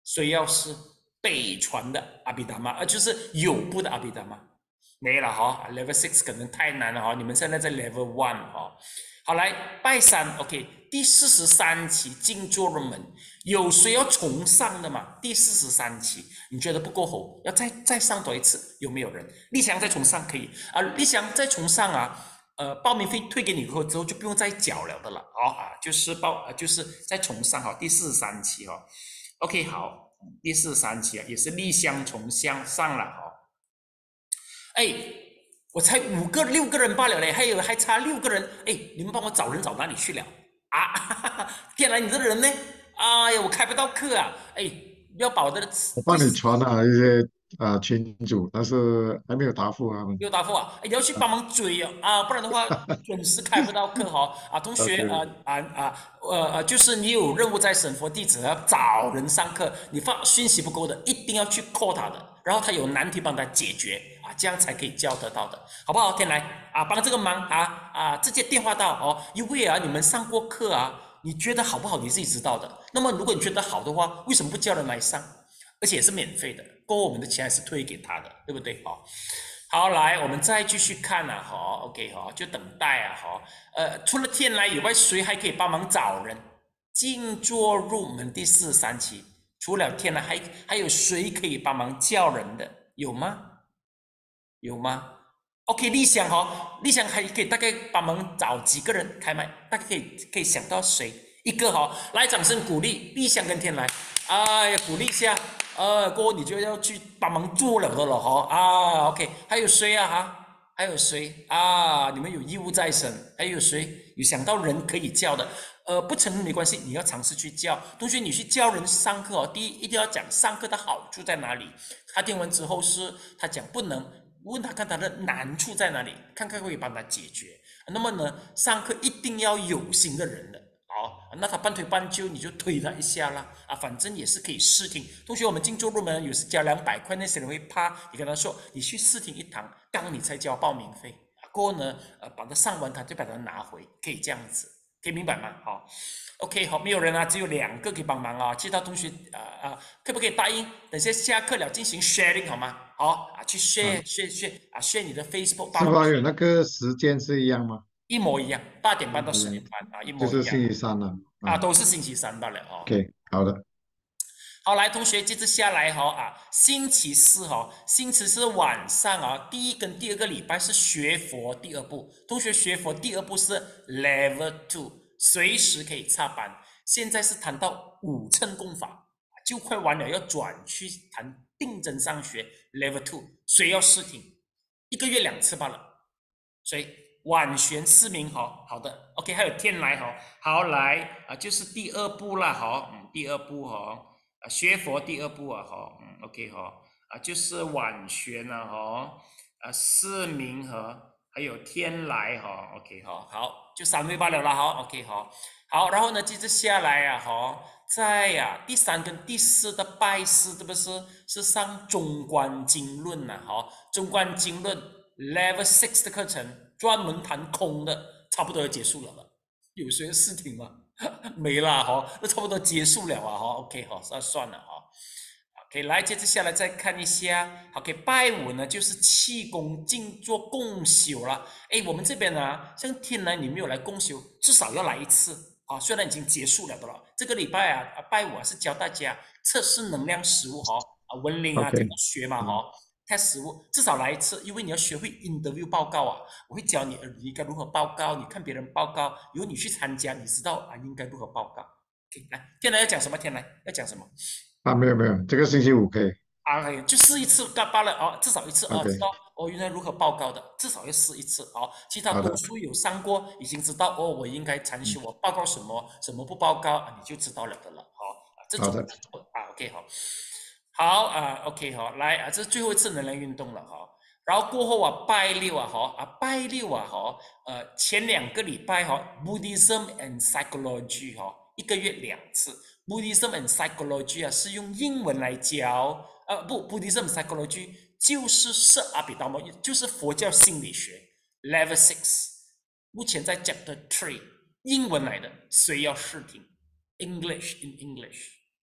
谁要是北传的阿毗达摩，呃，就是有部的阿毗达摩，没了哈。Level six 可能太难了哈，你们现在在 Level one 哈。好，来拜山 ，OK， 第四十三期静坐入门，有谁要重上的吗？第四十三期，你觉得不够吼，要再再上多一次？有没有人？立翔再重上可以啊，立翔再重上啊，呃，报名费退给你之后之后就不用再缴了的了，好啊，就是报啊，就是再重上哈，第四十三期哈 ，OK， 好，第四十三期啊，也是立翔重上上了哈，哎。我才五个六个人罢了嘞，还有还差六个人，哎，你们帮我找人找哪里去了啊？哈哈哈，天来你这人呢？哎呀，我开不到课啊！哎，要把我的我帮你传了一些啊群组，但是还没有答复啊他们。 没有答复啊！哎，你要去帮忙追啊，啊，不然的话准时开不到课哈、啊！同学 OK， 啊啊啊呃呃，就是你有任务在神佛弟子要找人上课，你发讯息不够的，一定要去 call 他的，然后他有难题帮他解决啊，这样才可以教得到的，好不好？天来啊，帮这个忙啊啊，直接电话到哦，因为啊，你们上过课啊，你觉得好不好你自己知道的。那么如果你觉得好的话，为什么不叫人来上？而且也是免费的，过后我们的钱还是退给他的，对不对？好，好，来，我们再继续看啊，好 ，OK， 好，就等待啊，好，呃，除了天来以外，谁还可以帮忙找人？静坐入门第四十三期，除了天来，还还有谁可以帮忙叫人的？有吗？有吗 ？OK， 立翔哈，立翔还可以大概帮忙找几个人开麦，大概可以可以想到谁？一个哈，来，掌声鼓励立翔跟天来，哎呀，鼓励一下。呃，过后你就要去帮忙做了的了哈啊 ，OK， 还有谁啊哈？还有谁啊？你们有义务在身，还有谁有想到人可以教的？呃，不成没关系，你要尝试去教。同学，你去教人上课哦，第一一定要讲上课的好处在哪里。他听完之后是，他讲不能，问他看他的难处在哪里，看看会帮他解决。那么呢，上课一定要有心的人的。好，那他半推半就，你就推他一下啦，啊，反正也是可以试听。同学，我们静坐入门有时交两百块，那些人会怕，你跟他说，你去试听一堂，刚你才交报名费，过后呢，呃，把它上完，他就把它拿回，可以这样子，可以明白吗？好 ，OK， 好，没有人啊，只有两个可以帮忙啊，其他同学啊啊、呃，可不可以答应，等下下课了进行 sharing 好吗？好啊，去 share share share 啊 share 你的 Facebook， 是否有那个时间是一样吗？ 一模一样，八点半到十点半啊，一模一样。 就是星期三了啊，啊都是星期三罢了哦。 OK， 好的。 好，来，同学，接着下来哈、哦、啊，星期四哈、哦，星期四晚上啊，第一跟第二个礼拜是学佛第二步，同学学佛第二步是 Level Two， 随时可以插班。现在是谈到五乘功法，就快完了，要转去谈定真上学 Level Two， 谁要试听？一个月两次罢了，谁？晚玄四名哈，好的 ，OK， 还有天来哈，好来啊，就是第二步啦哈，嗯，第二步哈，啊学佛第二步啊哈，嗯 ，OK 哈，啊就是晚玄啊哈，啊四名和还有天来哈 ，OK 哈，好，就三位罢了啦哈 ，OK 哈，好，然后呢接着下来啊哈，在呀、啊、第三跟第四的拜师，是不是是上中观经论呐、啊？哈，中观经论 Level Six 的课程。专门谈空的，差不多要结束了了。有谁试听吗？没啦哈，那差不多结束了啊哈。OK 哈，那算了哈。OK， 来，接着下来再看一下。OK， 拜五呢就是气功静坐共修了。哎，我们这边呢，像天来你没有来共修，至少要来一次啊。虽然已经结束了的了，这个礼拜啊，拜五啊是教大家测试能量食物哈，啊文灵啊怎么学嘛哈。test 实务至少来一次，因为你要学会 interview 报告啊，我会教你你应该如何报告，你看别人报告，以后你去参加，你知道啊应该如何报告。OK， 来，天来要讲什么？天来要讲什么？ 啊，没有没有，这个星期五可以。 啊，就试一次干罢了哦，至少一次哦， Okay. 知道哦原来如何报告的，至少要试一次哦。其他读书有上过，已经知道哦，我应该参修，我报告什么，什么不报告啊，你就知道了的了，哦，这种啊 ，OK 好。好啊 ，OK 哈，来啊，这是最后一次能量运动了哈。然后过后啊，拜六啊哈啊拜六啊哈，呃前两个礼拜哈 ，Buddhism and Psychology 哈，一个月两次。Buddhism and Psychology 啊是用英文来教，呃不 ，Buddhism and Psychology 就是摄阿毗达摩，就是佛教心理学 Level Six， 目前在 Chapter Three， 英文来的，谁要试听 ？English in English。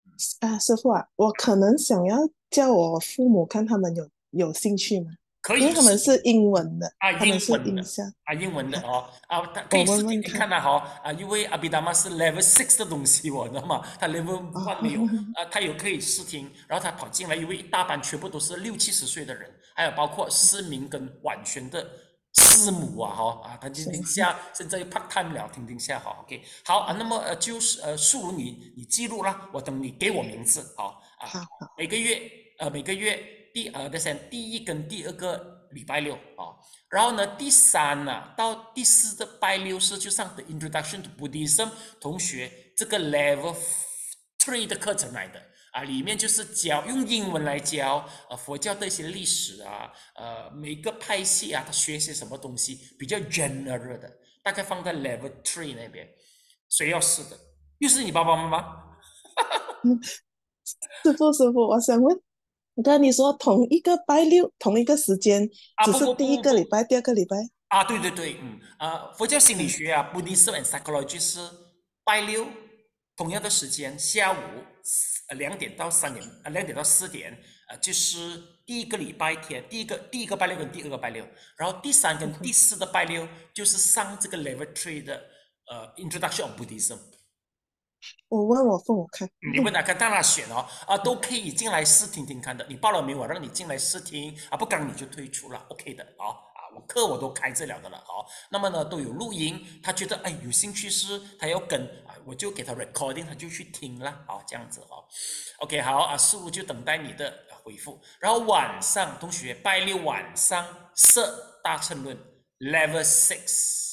啊，师傅啊，我可能想要叫我父母看他们有有兴趣吗？因为他可以是们是英文的， 啊， 他们是英文的英校。 啊，英文的好， 哦啊，他可我以试听问问看。 听看的哈啊，因为阿比达玛是 level six 的东西哦，你知道吗？他 level 哦， one 没有啊，他有可以试听，然后他跑进来，因为一大班全部都是六七十岁的人，还有包括思明跟婉璇的师母啊哈啊，他听听是， 下，现在 part time 了，听听下哈，OK，好啊，那么呃就是呃，素如你你记录啦，我等你给我名字好啊， 好好每个月呃每个月第呃的先第一跟第二个礼拜六啊。然后呢，第三呢、啊、到第四的拜六是就上的 Introduction to Buddhism 同学这个 Level Three 的课程来的啊，里面就是教用英文来教呃佛教的一些历史啊，呃每个派系啊，他学些什么东西比较 general 的，大概放在 Level Three 那边。谁要试的？又是你爸爸妈妈？ 嗯，师傅师傅，我想问，刚才你说同一个拜六，同一个时间， 啊不不只是第一不不个礼拜，第二个礼拜。 啊，对对对，嗯，啊，佛教心理嗯学啊，Buddhism and Psychology 是拜六同样的时间，下午呃两点到三点，呃两点到四点，呃就是第一个礼拜天，第一个第一个拜六跟第二个拜六，然后第三跟第 ，OK， 四的拜六就是上这个 Level Three 的呃 Introduction of Buddhism。 我问我父母看。 你问他看，让他选哦，啊，都可以进来试听听看的。你报了名，我让你进来试听啊，不刚你就退出了，OK 的，好啊，我课我都开这了的了，好，那么呢都有录音，他觉得哎有兴趣是，他要跟啊，我就给他 recording，他就去听了，好这样子哦，OK 好啊，师傅就等待你的回复，然后晚上同学拜六晚上设大乘论 Level Six。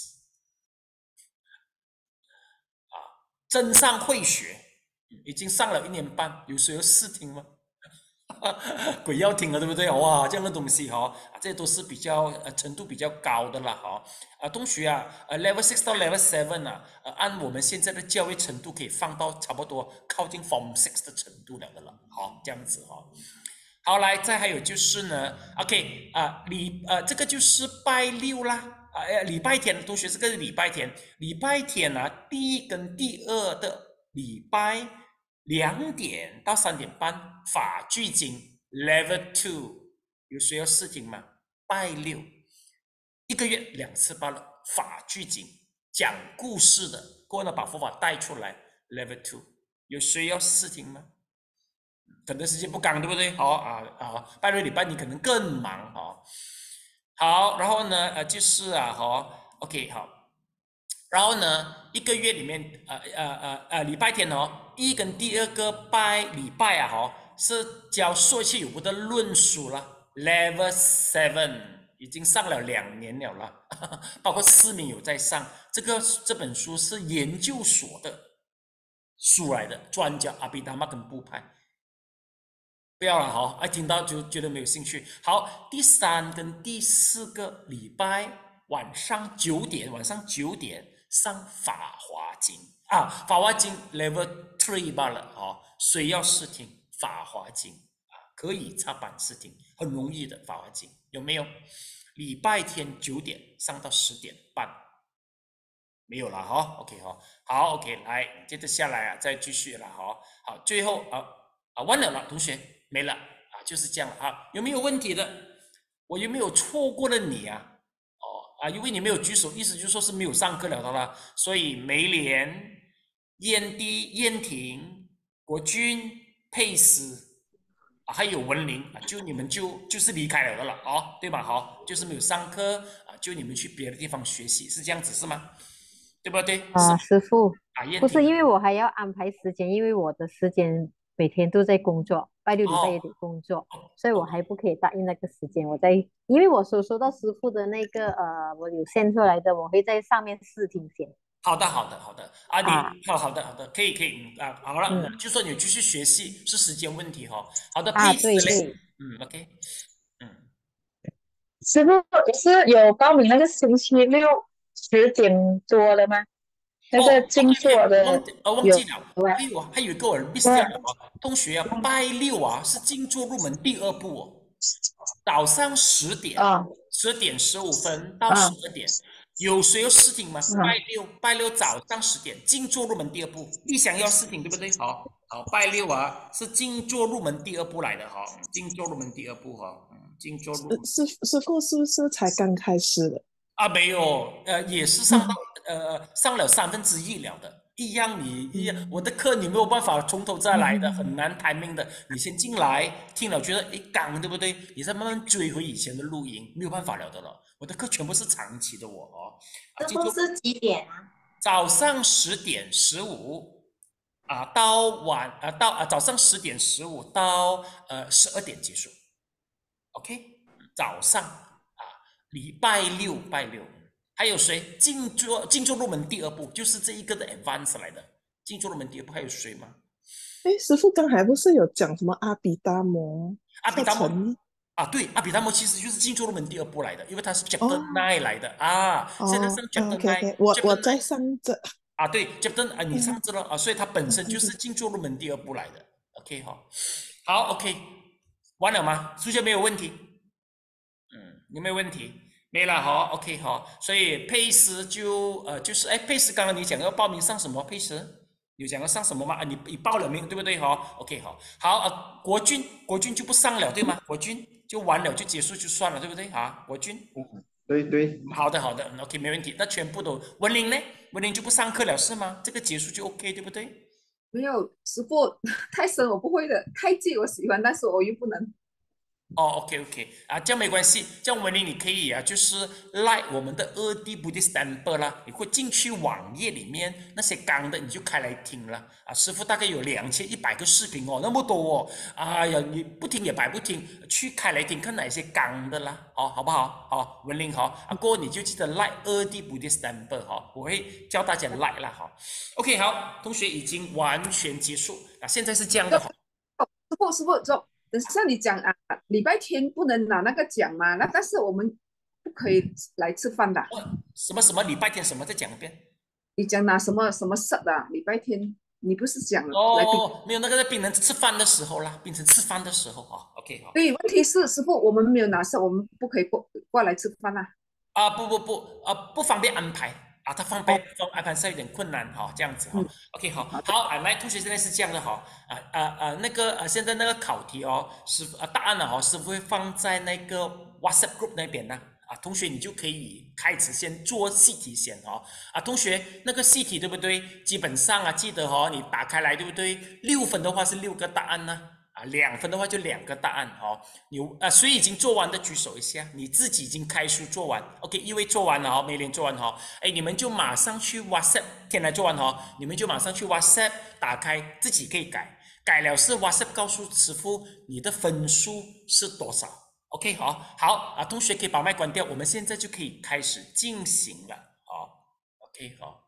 真上会学，已经上了一年半，有谁要试听吗？鬼要听了，对不对？哇，这样的东西哈、哦，这都是比较呃程度比较高的了哈。啊，同学啊，呃，level six 到 level seven 啊，呃，按我们现在的教育程度，可以放到差不多靠近 form six 的程度了的了。好，这样子哈、哦。好，来，再还有就是呢，OK 啊，礼呃，这个就是拜六啦。啊，呃，礼拜天，同学，这个是礼拜天，礼拜天啊，第一跟第二的礼拜两点到三点半，法句经 Level Two，有谁要试听吗？拜六，一个月两次罢了，法句经讲故事的，过后呢把佛法带出来 Level Two，有谁要试听吗？可能时间不赶，对不对？好啊啊，拜六礼拜你可能更忙哦。好，然后呢，呃，就是啊，好 ，OK， 好，然后呢，一个月里面，呃呃呃呃，礼拜天哦，第一跟第二个拜礼拜啊，哈，是教说气有部的论书了 ，Level Seven 已经上了两年了了，包括思明有在上，这个这本书是研究所的书来的，专教阿毗达摩跟部派。不要了哈，哎，听到就觉得没有兴趣。好，第三跟第四个礼拜晚上九点，晚上九点上《法华经》啊，《法华经》Level Three 罢了哦。谁要试听《法华经》啊？可以插班试听，很容易的，《法华经》有没有？礼拜天九点上到十点半，没有了哈。OK 哈，好 OK， 来接着下来啊，再继续了哈。好，最后啊啊完了了，同学。没了啊，就是这样了啊。有没有问题的？我有没有错过了你啊？哦啊，因为你没有举手，意思就是说是没有上课了的啦。所以梅莲、燕迪、燕婷、国军、佩斯啊，还有文林啊，就你们就就是离开了的了哦，对吧？好，就是没有上课啊，就你们去别的地方学习，是这样子是吗？对不对？ 啊，师傅， 啊，燕不是婷因为我还要安排时间，因为我的时间每天都在工作，拜六礼拜也哦得工作， 哦所以我还不可以答应那个时间。我在，因为我所收到师傅的那个呃，我有献出来的，我会在上面试听先好的，好的，好的啊， 啊， 你好好的，好的，可以，可以，嗯啊，好了， 嗯就说你继续学习是时间问题哈、哦。好的， 啊， 佩斯嘞， 对对， 嗯，OK，嗯， 师傅是有报名那个星期六十点多的吗？那哦个静 ，OK，OK， 坐的忘呃忘有记了， 啊， 还有啊，还有一个我 miss 掉对， 了啊，同学啊，拜六啊是静坐入门第二步哦，早上十点， 啊十点十五分到十啊二点， 有谁要试听吗？ 嗯拜六，拜六早上十点，静坐入门第二步。你想要试听对不对？好，好，拜六啊，是静坐入门第二步来的哈，静坐入门第二步哈，嗯，静坐入门。 师师傅是不是才刚开始的？ 啊，没有，呃，也是上到呃上了三分之一了的，一样你一样，我的课你没有办法从头再来的，很难 timing 的。你先进来听了觉得诶刚对不对？你再慢慢追回以前的录音，没有办法了的了。我的课全部是长期的我哦，啊， 师傅是几点啊？ 早上十点十五啊，到晚啊到啊早上十点十五到呃十二点结束 ，OK， 早上啊礼拜六拜六，还有谁静坐静坐入门第二步就是这一个的 advance 来的，静坐入门第二步还有谁吗？ 哎，师傅刚才不是有讲什么阿比达摩课阿比达摩程？ 啊，对，阿比达摩其实就是静坐入门第二步来的，因为它是 Chapter 哦 Nine 来的啊，现在上哦 Chapter ，OK Nine， OK，我 Chapter 我在 Nine 上着。 啊，对，Chapter 啊，你嗯上次了啊，所以它本身就是静坐入门第二步来的。OK 哈，好 OK， 完了吗？数学没有问题？嗯，有没有问题？没了哈 ，OK 哈，所以佩斯就呃就是哎，佩斯刚刚你讲要报名上什么？佩斯有讲要上什么吗？啊，你你报了名对不对哈 ？OK 好，好啊，国军国军就不上了对吗？国军就完了就结束就算了对不对啊？国军。 对对， 好的好的 ，OK 没问题。那全部都文玲呢？文玲就不上课了是吗？这个结束就 OK 对不对？ 没有师傅太深我不会的，太近我喜欢，但是我又不能。 哦 ，OK OK，啊，这样没关系，这样文玲你可以啊，就是 like 我们的二 D Buddhist Temple 啦，你会进去网页里面那些刚的你就开来听了啊，师傅大概有两千一百个视频哦，那么多哦，哎呀，你不听也白不听，去开来听看哪些刚的啦，哦，好不好？好，文玲好，啊，过后你就记得 like 二 D Buddhist Temple 哈，我会教大家 like 啦，好 ，OK 好，同学已经完全结束啊，现在是这样的哈。 师傅师傅说。等下你讲啊，礼拜天不能拿那个奖嘛？那但是我们不可以来吃饭的。 什么什么礼拜天什么？再讲一遍。 你讲拿什么什么色的？礼拜天你不是讲了？ 哦，没有那个在槟城吃饭的时候啦，槟城吃饭的时候啊 ，OK 好。 对，问题是师傅我们没有拿色，我们不可以过过来吃饭啊。 啊不不不啊不方便安排啊，他方便方安排是有点困难哈，这样子哈。OK 好，好啊，来同学现在是这样的哈，啊啊啊那个啊现在那个考题哦，师傅啊答案呢哈，师傅会放在那个 WhatsApp group 那边呢。啊，同学你就可以开始先做习题先哦。啊，同学那个习题对不对？基本上啊，记得哦，你打开来对不对？六分的话是六个答案呢。啊，两分的话就两个答案哦。你啊，谁已经做完的举手一下，你自己已经开书做完 ，OK， 一位做完了哦，梅莲做完哈，哎，你们就马上去 WhatsApp， 天来做完哈，你们就马上去 WhatsApp 打开，自己可以改，改了是 WhatsApp 告诉师傅你的分数是多少 ，OK， 好，好啊，同学可以把麦关掉，我们现在就可以开始进行了，好 ，OK， 好。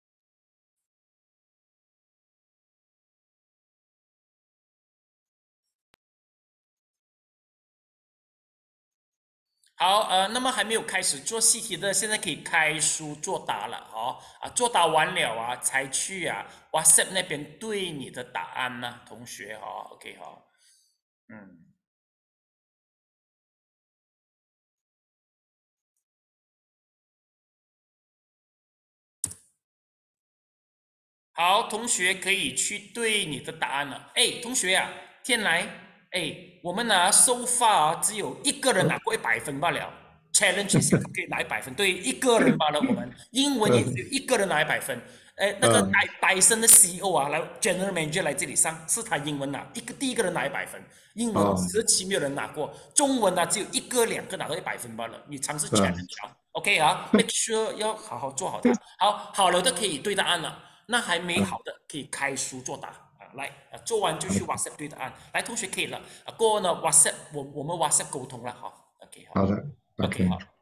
好，呃，那么还没有开始做习题的，现在可以开书作答了，哦，啊，作答完了啊，才去啊 WhatsApp 那边对你的答案呢、啊，同学哈、哦、，OK 哈、哦，嗯，好，同学可以去对你的答案了，哎，同学啊，天来，哎，我们呢、啊、so far 只有一个人拿过一百分罢了。challenge 是可以拿一百分，对一个人罢了。我们英文也只有一个人拿一百分。哎，那个戴戴森的 C E O 啊，来 General Manager 来这里上，是他英文拿一个第一个人拿一百分，英文十七没有人拿过，中文呢只有一个两个拿到一百分罢了。你尝试 challenge 啊 ，OK 啊 ，make sure 要好好做好它。好，好了的可以对答案了，那还没好的可以开书作答。来，啊，做完就去 WhatsApp 对答案。来，同学可以了，啊，过后呢 WhatsApp 我我们 WhatsApp 沟通了，好 ，OK 好。 好的。 OK，好。